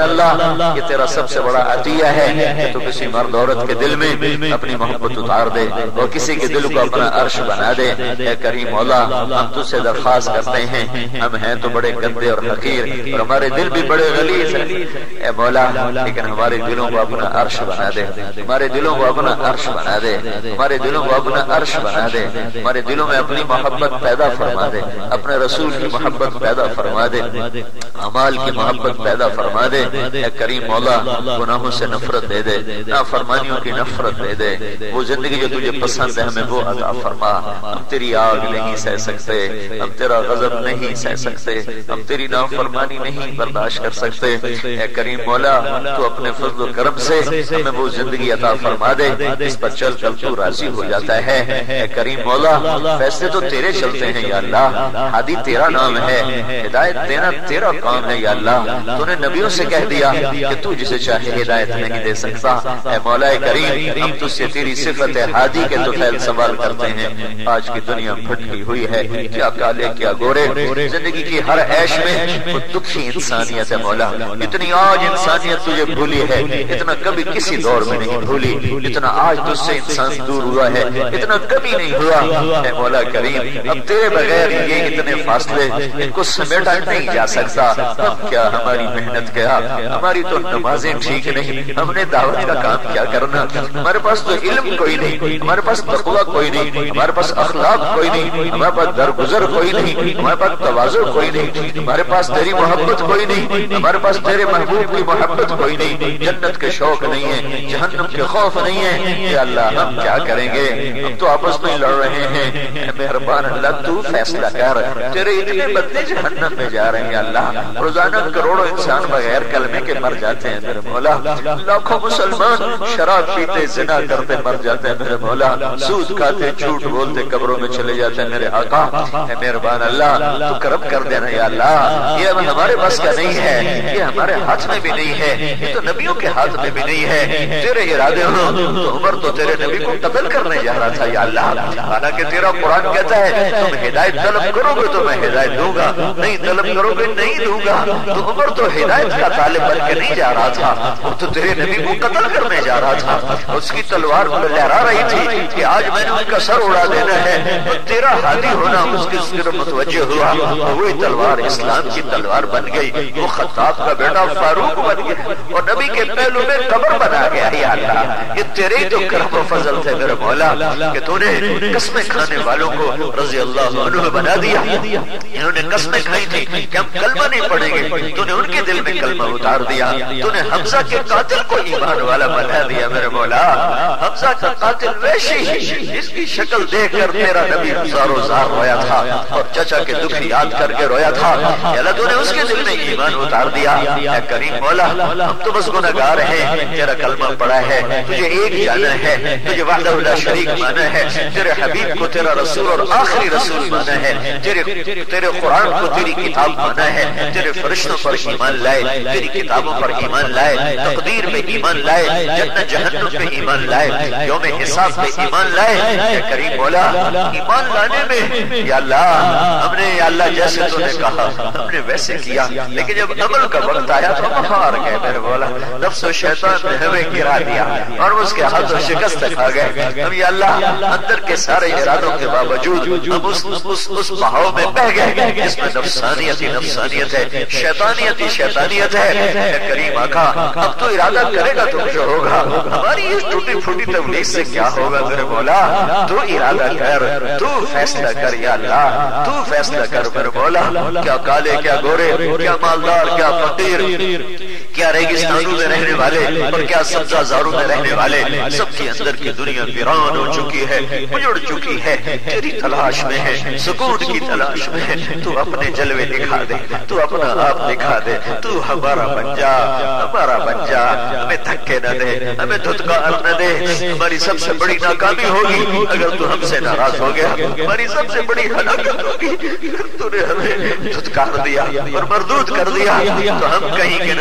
یہ تیرا سب سے بڑا عطیہ ہے کہ تو کسی مرد عورت کے دل میں اپنی محبت اتار دے اور کسی کے دل کو اپنا عرش بنا دے۔ اے کریم مولا، ہم تجھ سے درخواست کرتے ہیں، ہم ہیں تو بڑے گندے اور حقیر اور ہمارے دل بھی بڑے غلیظ ہیں اے مولا، لیکن ہمارے دلوں کو اپنا عرش بنا دے، ہمارے دلوں کو اپنا عرش بنا دے، ہمارے دلوں کو اپنا عرش بنا دے، ہمارے دلوں میں اپنی محبت پیدا فرما دے، اپنے رسول کی محبت پیدا فرما دے، اعمال کی محبت پیدا فرما دے۔ اے کریم مولا، گناہوں سے نفرت دے دے، نافرمانیوں کی نفرت دے دے، وہ زندگی جو تجھے پسند ہے ہمیں وہ عطا فرما۔ ہم تیری آگ نہیں سہ سکتے، ہم تیرا غضب نہیں سہ سکتے، ہم تیری نافرمانی نہیں برداشت کر سکتے۔ اے کریم مولا، تو اپنے فضل و کرم سے ہمیں وہ زندگی عطا فرما دے اس پر چل کر تو راضی ہو جاتا ہے۔ اے کریم مولا، فیصلے تو تیرے چلتے ہیں یا اللہ، ہادی تیرا نام ہے، ہدایت دینا تیرا کام ہے یا اللہ۔ تو نے نبیوں سے کہہ دیا کہ تو جسے چاہے ہدایت نہیں دے سکتا۔ اے مولا کریم، ہم تجھ سے تیری صفت ہادی کے طفیل سوال کرتے ہیں۔ آج کی دنیا بھٹکی ہوئی ہے، کیا کالے کیا گورے، زندگی کی ہر عیش میں وہ دکھی انسانیت ہے مولا۔ اتنی آج انسانیت تجھے بھولی ہے، اتنا کبھی کسی دور میں نہیں بھولی، اتنا آج تجھ سے انسان دور ہوا ہے، اتنا کبھی نہیں ہوا۔ اے مولا کریم، اب تیرے بغیر یہ اتنے فاصلے ان کو سمیٹا نہیں جا سکتا۔ اب کیا ہماری محنت کیا، ہماری تو نمازیں ٹھیک نہیں، ہم نے دعوت کا کام کیا کرنا، ہمارے پاس تو علم کوئی نہیں، ہمارے پاس تقویٰ کوئی نہیں، ہمارے پاس اخلاق کوئی نہیں، ہمارے پاس درگزر کوئی نہیں، ہمارے پاس تواضع کوئی نہیں، ہمارے پاس تیری محبت کوئی نہیں، ہمارے پاس تیرے محبوب کی محبت کوئی نہیں، جنت کے شوق نہیں ہے، جہنم کے خوف نہیں ہے۔ یا اللہ، ہم کیا کریں گے؟ ہم تو آپس میں لڑ رہے ہیں۔ اے مہربان اللہ، تو فیصلہ کر، تیرے اتنے بندے جہنم میں جا رہے ہیں اللہ، روزانہ کروڑوں انسان بغیر کلمے کے مر جاتے ہیں میرے مولا، لاکھوں مسلمان شراب پیتے زنا کرتے مر جاتے ہیں میرے مولا، سود کھاتے جھوٹ بولتے قبروں میں چلے جاتے ہیں میرے آقا۔ اے مہربان اللہ، تو کرم کر دینا یا اللہ، یہ اب ہمارے بس کا نہیں ہے، یہ ہمارے ہاتھ میں بھی نہیں ہے، یہ تو نبیوں کے ہاتھ میں بھی نہیں ہے۔ تیرے ارادے ہو تو عمر تو تیرے نبی کو قتل کرنے جا رہا تھا یا اللہ، حالانکہ تیرا قرآن کہتا ہے تم ہدایت طلب کرو گے تو میں ہدایت دوں گا، نہیں طلب کرو گے نہیں دوں گا۔ تو عمر تو ہدایت کا طالب بن کے نہیں جا رہا تھا، وہ تو تیرے نبی کو قتل کرنے جا رہا تھا، اس کی تلوار لہرا رہی تھی کہ آج میں نے ان کا سر اڑا دینا ہے، تو تیرا ہادی ہونا اس کی طرف متوجہ ہوا، وہی تلوار اسلام کی تلوار بن گئی، وہ خطاب کا بیٹا فاروق بن گیا اور نبی کے پہلو میں قبر بنا گیا۔ یا اللہ، یہ تیرے ہی تو کرم و فضل تھے میرے مولا کہ تو نے قسمیں کھانے والوں کو رضی اللہ عنہ بنا دیا۔ انہوں نے قسمیں کھائی تھی کہ ہم کلمہ نہیں پڑھیں گے، تو نے ان کے دل میں کلمہ اتار دیا، تو نے حمزہ کے قاتل کو ایمان والا بنا دیا میرے مولا۔ حمزہ کا قاتل وحشی جس کی شکل دیکھ کر میرا نبی زارو زار رویا تھا اور چچا کے دکھ یاد کر کے رویا تھا، اللہ تو نے اس کے دل میں ایمان اتار دیا۔ اے کریم مولا، ہم تو بس گنہگار ہیں، تیرا کلمہ پڑھا ہے، تجھے ایک جانا ہے، تجھے وحدہ لا شریک مانا ہے، تیرے حبیب کو تیرا رسول اور آخری رسول مانا ہے، تیرے قرآن کو تیری کتاب مانا ہے، تیرے فرشتوں پر ایمان لائے، تیری کتابوں پر ایمان لائے، تقدیر میں ایمان لائے، جنت جہنم پہ ایمان لائے، یوم حساب پہ ایمان لائے۔ اے کریم مولا، ایمان لانے میں یا اللہ ہم نے یا اللہ جیسے تو نے کہا ہم نے ویسے کیا، لیکن جب عمل کا وقت آیا تو ہم ہار گئے میرے مولا، نفس و شیطان نے ہمیں گرا دیا اور اس کے ہاتھوں شکست کھا گئے۔ ہم یا اللہ اندر کے سارے ارادوں کے باوجود ہم اس بہاؤ میں بہ گئے جس میں نفسانیت ہی نفسانیت ہے، شیطانیت ہی شیطانیت ہے۔ اے کریم آقا، اب تو ارادہ کرے گا تو جو ہوگا، ہماری اس ٹوٹی پھوٹی تبلیغ سے کیا ہوگا میرے مولا؟ تو ارادہ کر، تو فیصلہ کر یا اللہ، تو فیصلہ کر میرے مولا۔ کیا کالے کیا گورے، کیا مالدار کیا فقیر، کیا ریگستانوں میں رہنے والے اور کیا سبزہ زاروں میں رہنے والے، سب کے اندر کی دنیا ویران ہو چکی ہے، اجڑ چکی ہے، تیری تلاش میں ہے، سکون کی تلاش میں ہے۔ تو اپنے جلوے دکھا دے، تو اپنا آپ دکھا دے، تو ہمارا بن جا، ہمارا بن جا، ہمیں دھکے نہ دے، ہمیں دھتکار نہ دے۔ ہماری سب سے بڑی ناکامی ہوگی اگر تو ہم سے ناراض ہو گیا، ہماری سب سے بڑی ہلاکت ہوگی تو نے ہمیں دھتکار دیا اور مردود کر دیا، تو ہم کہیں کے نہ رہے میرے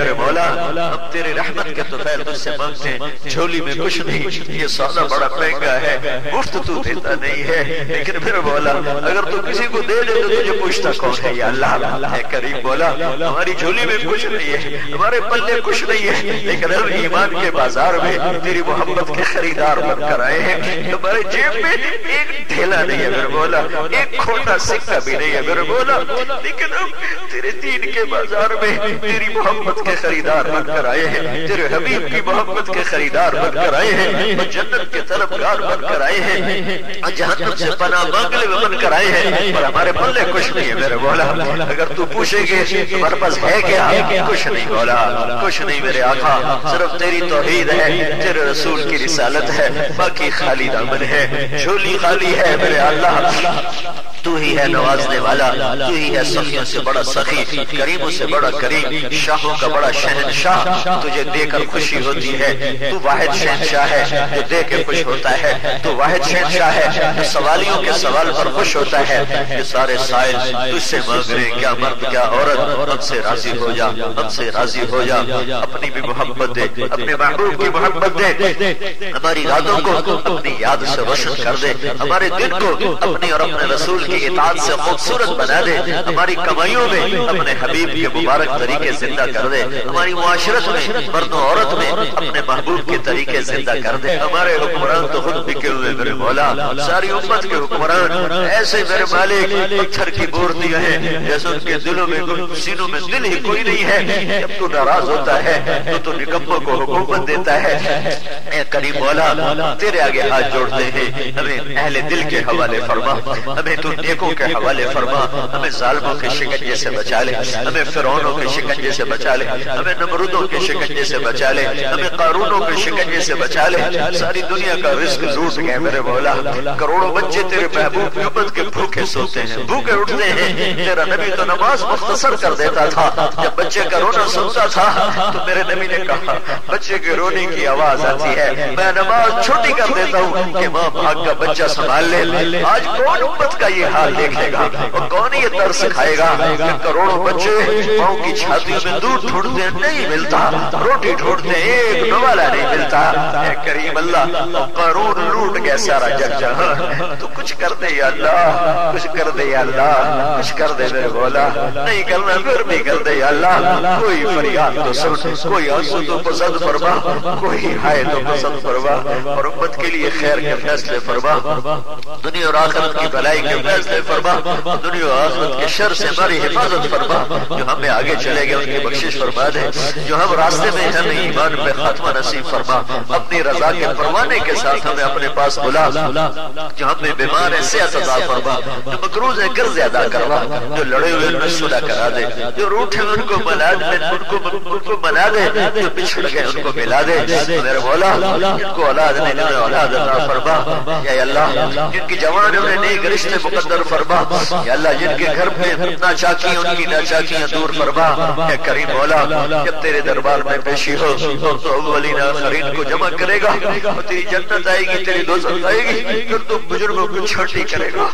میرے مولا اب تیری رحمت کے طفیل تجھ سے مانگتے ہیں، جھولی میں کچھ نہیں، یہ سودا بڑا مہنگا ہے، مفت تو دیتا نہیں ہے، لیکن میرے مولا اگر تو کسی کو دے دے تو تجھے پوچھتا کون ہے یا اللہ ہے کریم مولا، ہماری جھولی میں کچھ نہیں ہے، ہمارے پلے کچھ نہیں ہے، لیکن ہم ایمان کے بازار میں تیری محبت کے خریدار بن کر آئے ہیں، ہمارے جیب میں ایک ڈھیلا نہیں ہے میرے مولا، ایک کھوٹا سکہ بھی نہیں ہے میرے مولا، لیکن ہم تیرے دین کے بازار میں تیری محبت کے خریدار بن کر آئے ہیں، تیرے حبیب کی محبت کے خریدار بن کر آئے ہیں، اور جنت کے طلبگار بن کر آئے ہیں، اور جہنم سے پناہ مانگنے میں بن کر آئے ہیں، اور ہمارے پلے کچھ نہیں ہے میرے مولا، اگر تو پوچھے گے تمہارے پاس ہے کیا؟ کچھ نہیں مولا، کچھ نہیں میرے آقا، صرف تیری توحید ہے، تیرے رسول کی رسالت ہے، باقی خالی دامن ہے، جھولی خالی ہے میرے اللہ، تو ہی ہے نوازنے والا، تو ہی ہے سخیوں سے بڑا سخی، کریموں سے بڑا کریم، شاہوں کا بڑا شہنشاہ، تجھے دے کر خوشی ہوتی ہے، تو واحد شہنشاہ ہے جو دے کے خوش ہوتا ہے، تو واحد شہنشاہ ہے جو سوالیوں کے سوال پر خوش ہوتا ہے، یہ سارے سائل تجھ سے مانگ رہے، کیا مرد کیا عورت، ہم سے راضی ہو جا، ہم سے راضی ہو جا، اپنی بھی محبت دے، اپنے محبوب کی محبت دے، ہماری یادوں کو اپنی یاد سے روشن کر دے، ہمارے دل کو اپنی اور اپنے رسول کی اطاعت سے خوبصورت بنا دے، ہماری کمائیوں میں اپنے حبیب کے مبارک طریقے زندہ کر دے، ہماری معاشرت میں مرد و عورت میں اپنے محبوب کے طریقے زندہ کر دے، ہمارے حکمران تو خود بکے ہوئے میرے مولا، ساری امت کے حکمران ایسے میرے مالک پتھر کی مورتیاں ہیں، جیسے ان کے دلوں میں سینوں میں دل ہی کوئی نہیں ہے، جب تو ناراض ہوتا ہے تو نکموں کو حکومت دیتا ہے، اے کریم مولا تیرے آگے ہاتھ جوڑتے ہیں، ہمیں اہل دل کے حوالے فرما، ہمیں تو نیکوں کے حوالے فرما، ہمیں ظالموں کے شکنجے سے بچا لے، ہمیں فرعونوں کے شکنجے سے بچا لے، ہمیں نمرودوں کے شکنجے سے بچا لے، ہمیں قارونوں کے شکنجے سے بچا لے، ساری دنیا کا رزق لوٹ گئے میرے مولا، کروڑوں بچے تیرے محبوب کی امت کے بھوکے سوتے ہیں، بھوکے اٹھتے ہیں، تیرا نبی تو نماز مختصر کر دیتا تھا، جب بچے کا رونا سنتا تھا تو میرے نبی نے کہا بچے کے رونے کی آواز آتی ہے میں نماز چھوٹی کر دیتا ہوں کہ ماں بھاگ کا بچہ سنبھال لے، آج کون امت کا یہ حال دیکھے گا اور کون یہ درس کھائے گا کہ کروڑوں بچے ماں کی چھاتیوں میں دودھ ڈھونڈتے ہیں نہیں ملتا، روٹی ڈھونڈتے ہیں ایک نوالا نہیں ملتا، اے کریم اللہ قارون لوٹ گیا سارا جگ جہاں، تو کچھ کر دے یا اللہ، کچھ کر دے یا اللہ، کچھ کر دے میرے مولا، نہیں کرنا پھر بھی کر دے یا اللہ، کوئی فریاد تو سن، کوئی آنسو تو پسند فرما، کوئی ہائے تو پسند فرما، اور امت کے لیے خیر کے فیصلے فرما، دنیا اور آخرت کی بھلائی کے فیصلے فرما، دنیا و آخرت کے شر سے ہماری حفاظت فرما، جو ہمیں آگے چلے گئے ان کی بخشش فرما دے، جو ہم راستے میں ہمیں ایمان پہ خاتمہ نصیب فرما، اپنی رضا کے پروانے کے ساتھ ہمیں اپنے پاس بلا، جو ہمیں بیمار ہے صحت عطا فرما، جو مقروض ہے قرض ادا کروا، جو لڑے ہوئے ان میں صلح کرا دے، جو روٹھے ان کو ملا دے، ان کو منا دے، جو بچھڑ گئے ان کو ملا دے، میرے مولا جن کو اولاد نہیں انہیں اولاد عطا فرما، یا اللہ جن کی جوان انہیں نیک رشتے مقدر فرما، یا اللہ جن کے گھر میں ناچاکی ان کی ناچاکیاں دور فرما، اے کریم مولا جب تیرے دربار میں پیشی ہو تو اولین آخرین کو جمع کرے گا، اور تیری جنت آئے گی، تیری دوزخ آئے گی، پھر تو مجرموں کی چھٹی کرے گا،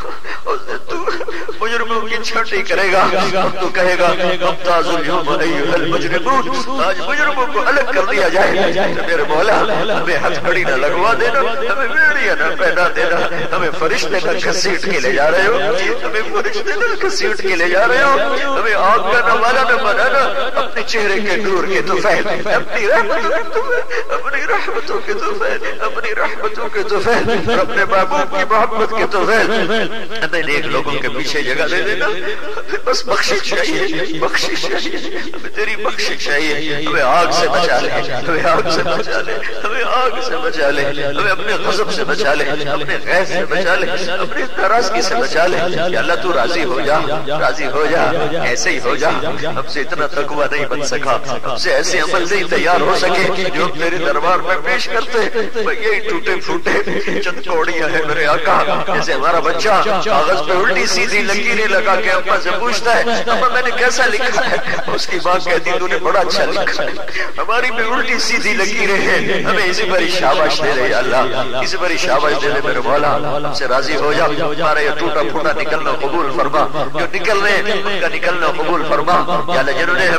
تو مجرموں کی چھٹی کرے گا، اور تو کہے گا امتاز اليوم ایھا المجرمون، آج مجرموں کو الگ کر دیا جائے، میرے مولا ہمیں ہتھکڑی نہ لگوا دینا، ہمیں بیڑیاں نہ پہنا دینا، ہمیں فرشتے نہ گھسیٹ کے لے جا رہے ہو، ہمیں فرشتے نہ گھسیٹ کے لے جا رہے ہو، ہمیں آگ کا نوالا نہ بنانا، اپنے چہرے کے نور کے طفیل، اپنی رحمتوں کے طفیل، اپنی رحمتوں کے طفیل، اپنی رحمتوں کے طفیل، اور اپنے محبوب کی محبت کے طفیل، ہمیں نیک لوگوں کے پیچھے جگہ دے دینا، بس بخشش چاہیے، بخشش چاہیے، ہمیں تیری بخشش چاہیے، ہمیں آگ سے بچا لے، ہمیں آگ سے بچا لے، ہمیں آگ سے بچا لے، ہمیں اپنے غضب سے بچا لے، اپنے غیظ سے بچا لے، اپنی ناراضگی سے بچا لے، یا اللہ تو راضی ہو جا، راضی ہو جا، ایسے ہی ہو جا، ہم سے اتنا تقویٰ نہیں بن سکا، ہم سے ایسے عمل نہیں تیار ہو سکے جو تیرے دربار میں پیش کرتے، یہی ٹوٹے پھوٹے چند کوڑیاں ہیں میرے آقا، جیسے ہمارا بچہ کاغذ پہ الٹی سیدھی لکیریں لگا کے اماں سے پوچھتا ہے اماں میں نے کیسا لکھا ہے، اس کی ماں کہتی تو نے بڑا اچھا لکھا ہے، ہماری بھی الٹی سیدھی لکیریں ہیں، ہمیں اسی بڑی شاباش دے رہے اللہ، اسی بڑی شاباش دے رہے میرے مولا، ہم سے راضی ہو جا، ہمارا یہ ٹوٹا پھوٹا نکلنا قبول فرما، جو نکل رہے ہیں ان کا نکلنا قبول فرما، یا اللہ جنہوں نے ہمیں ٹھکانا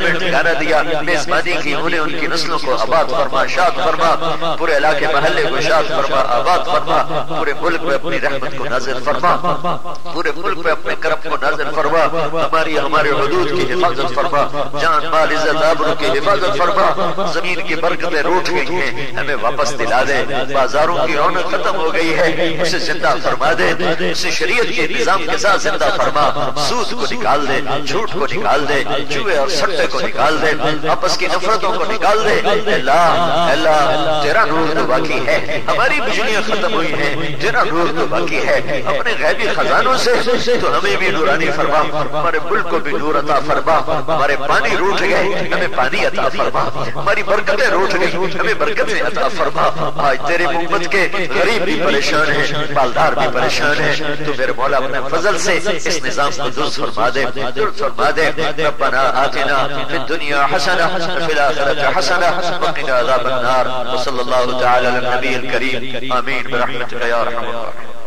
ٹھکانہ دیا، میزبانی کی، انہیں ان کی نسلوں کو آباد فرما، شاد فرما، پورے علاقے محلے کو شاد فرما، آباد فرما، پورے ملک میں اپنی رحمت کو نازل فرما، پورے ملک میں اپنے کرم کو نازل فرما، ہمارے حدود کی حفاظت فرما، جان مال عزت آبرو کی حفاظت فرما، زمین کی برکتیں روٹ گئی ہیں ہمیں واپس دلا دے، بازاروں کی رونق ختم ہو گئی ہے اسے زندہ فرما دے، اسے شریعت کے نظام کے ساتھ زندہ فرما، سود کو نکال دے، جھوٹ کو نکال دے، جوئے اور سٹے کو نکال دے، آپس کی نفرتوں کو نکال دے۔ اللہ اللہ تیرا نور تو باقی ہے، ہماری بجلیاں ختم ہوئی ہیں، تیرا نور تو باقی ہے، اپنے غیبی خزانوں سے تو ہمیں بھی نورانی فرما، ہمارے ملک کو بھی نور عطا فرما، ہمارے پانی روٹ گئے ہمیں پانی عطا فرما، ہماری برکتیں روٹ گئی ہمیں برکتیں عطا فرما۔ آج تیرے امت کے غریب بھی پریشان ہیں، مالدار بھی پریشان ہیں، تو میرے مولا اپنے فضل سے اس نظام کو درست فرما دے، درست فرما دے۔ ربنا آتنا فی الدنیا حسنہ وفی الآخرۃ حسنہ وقنا عذاب النار، وصلی اللہ تعالی علی النبی الکریم، آمین برحمتک یا ارحم الراحمین۔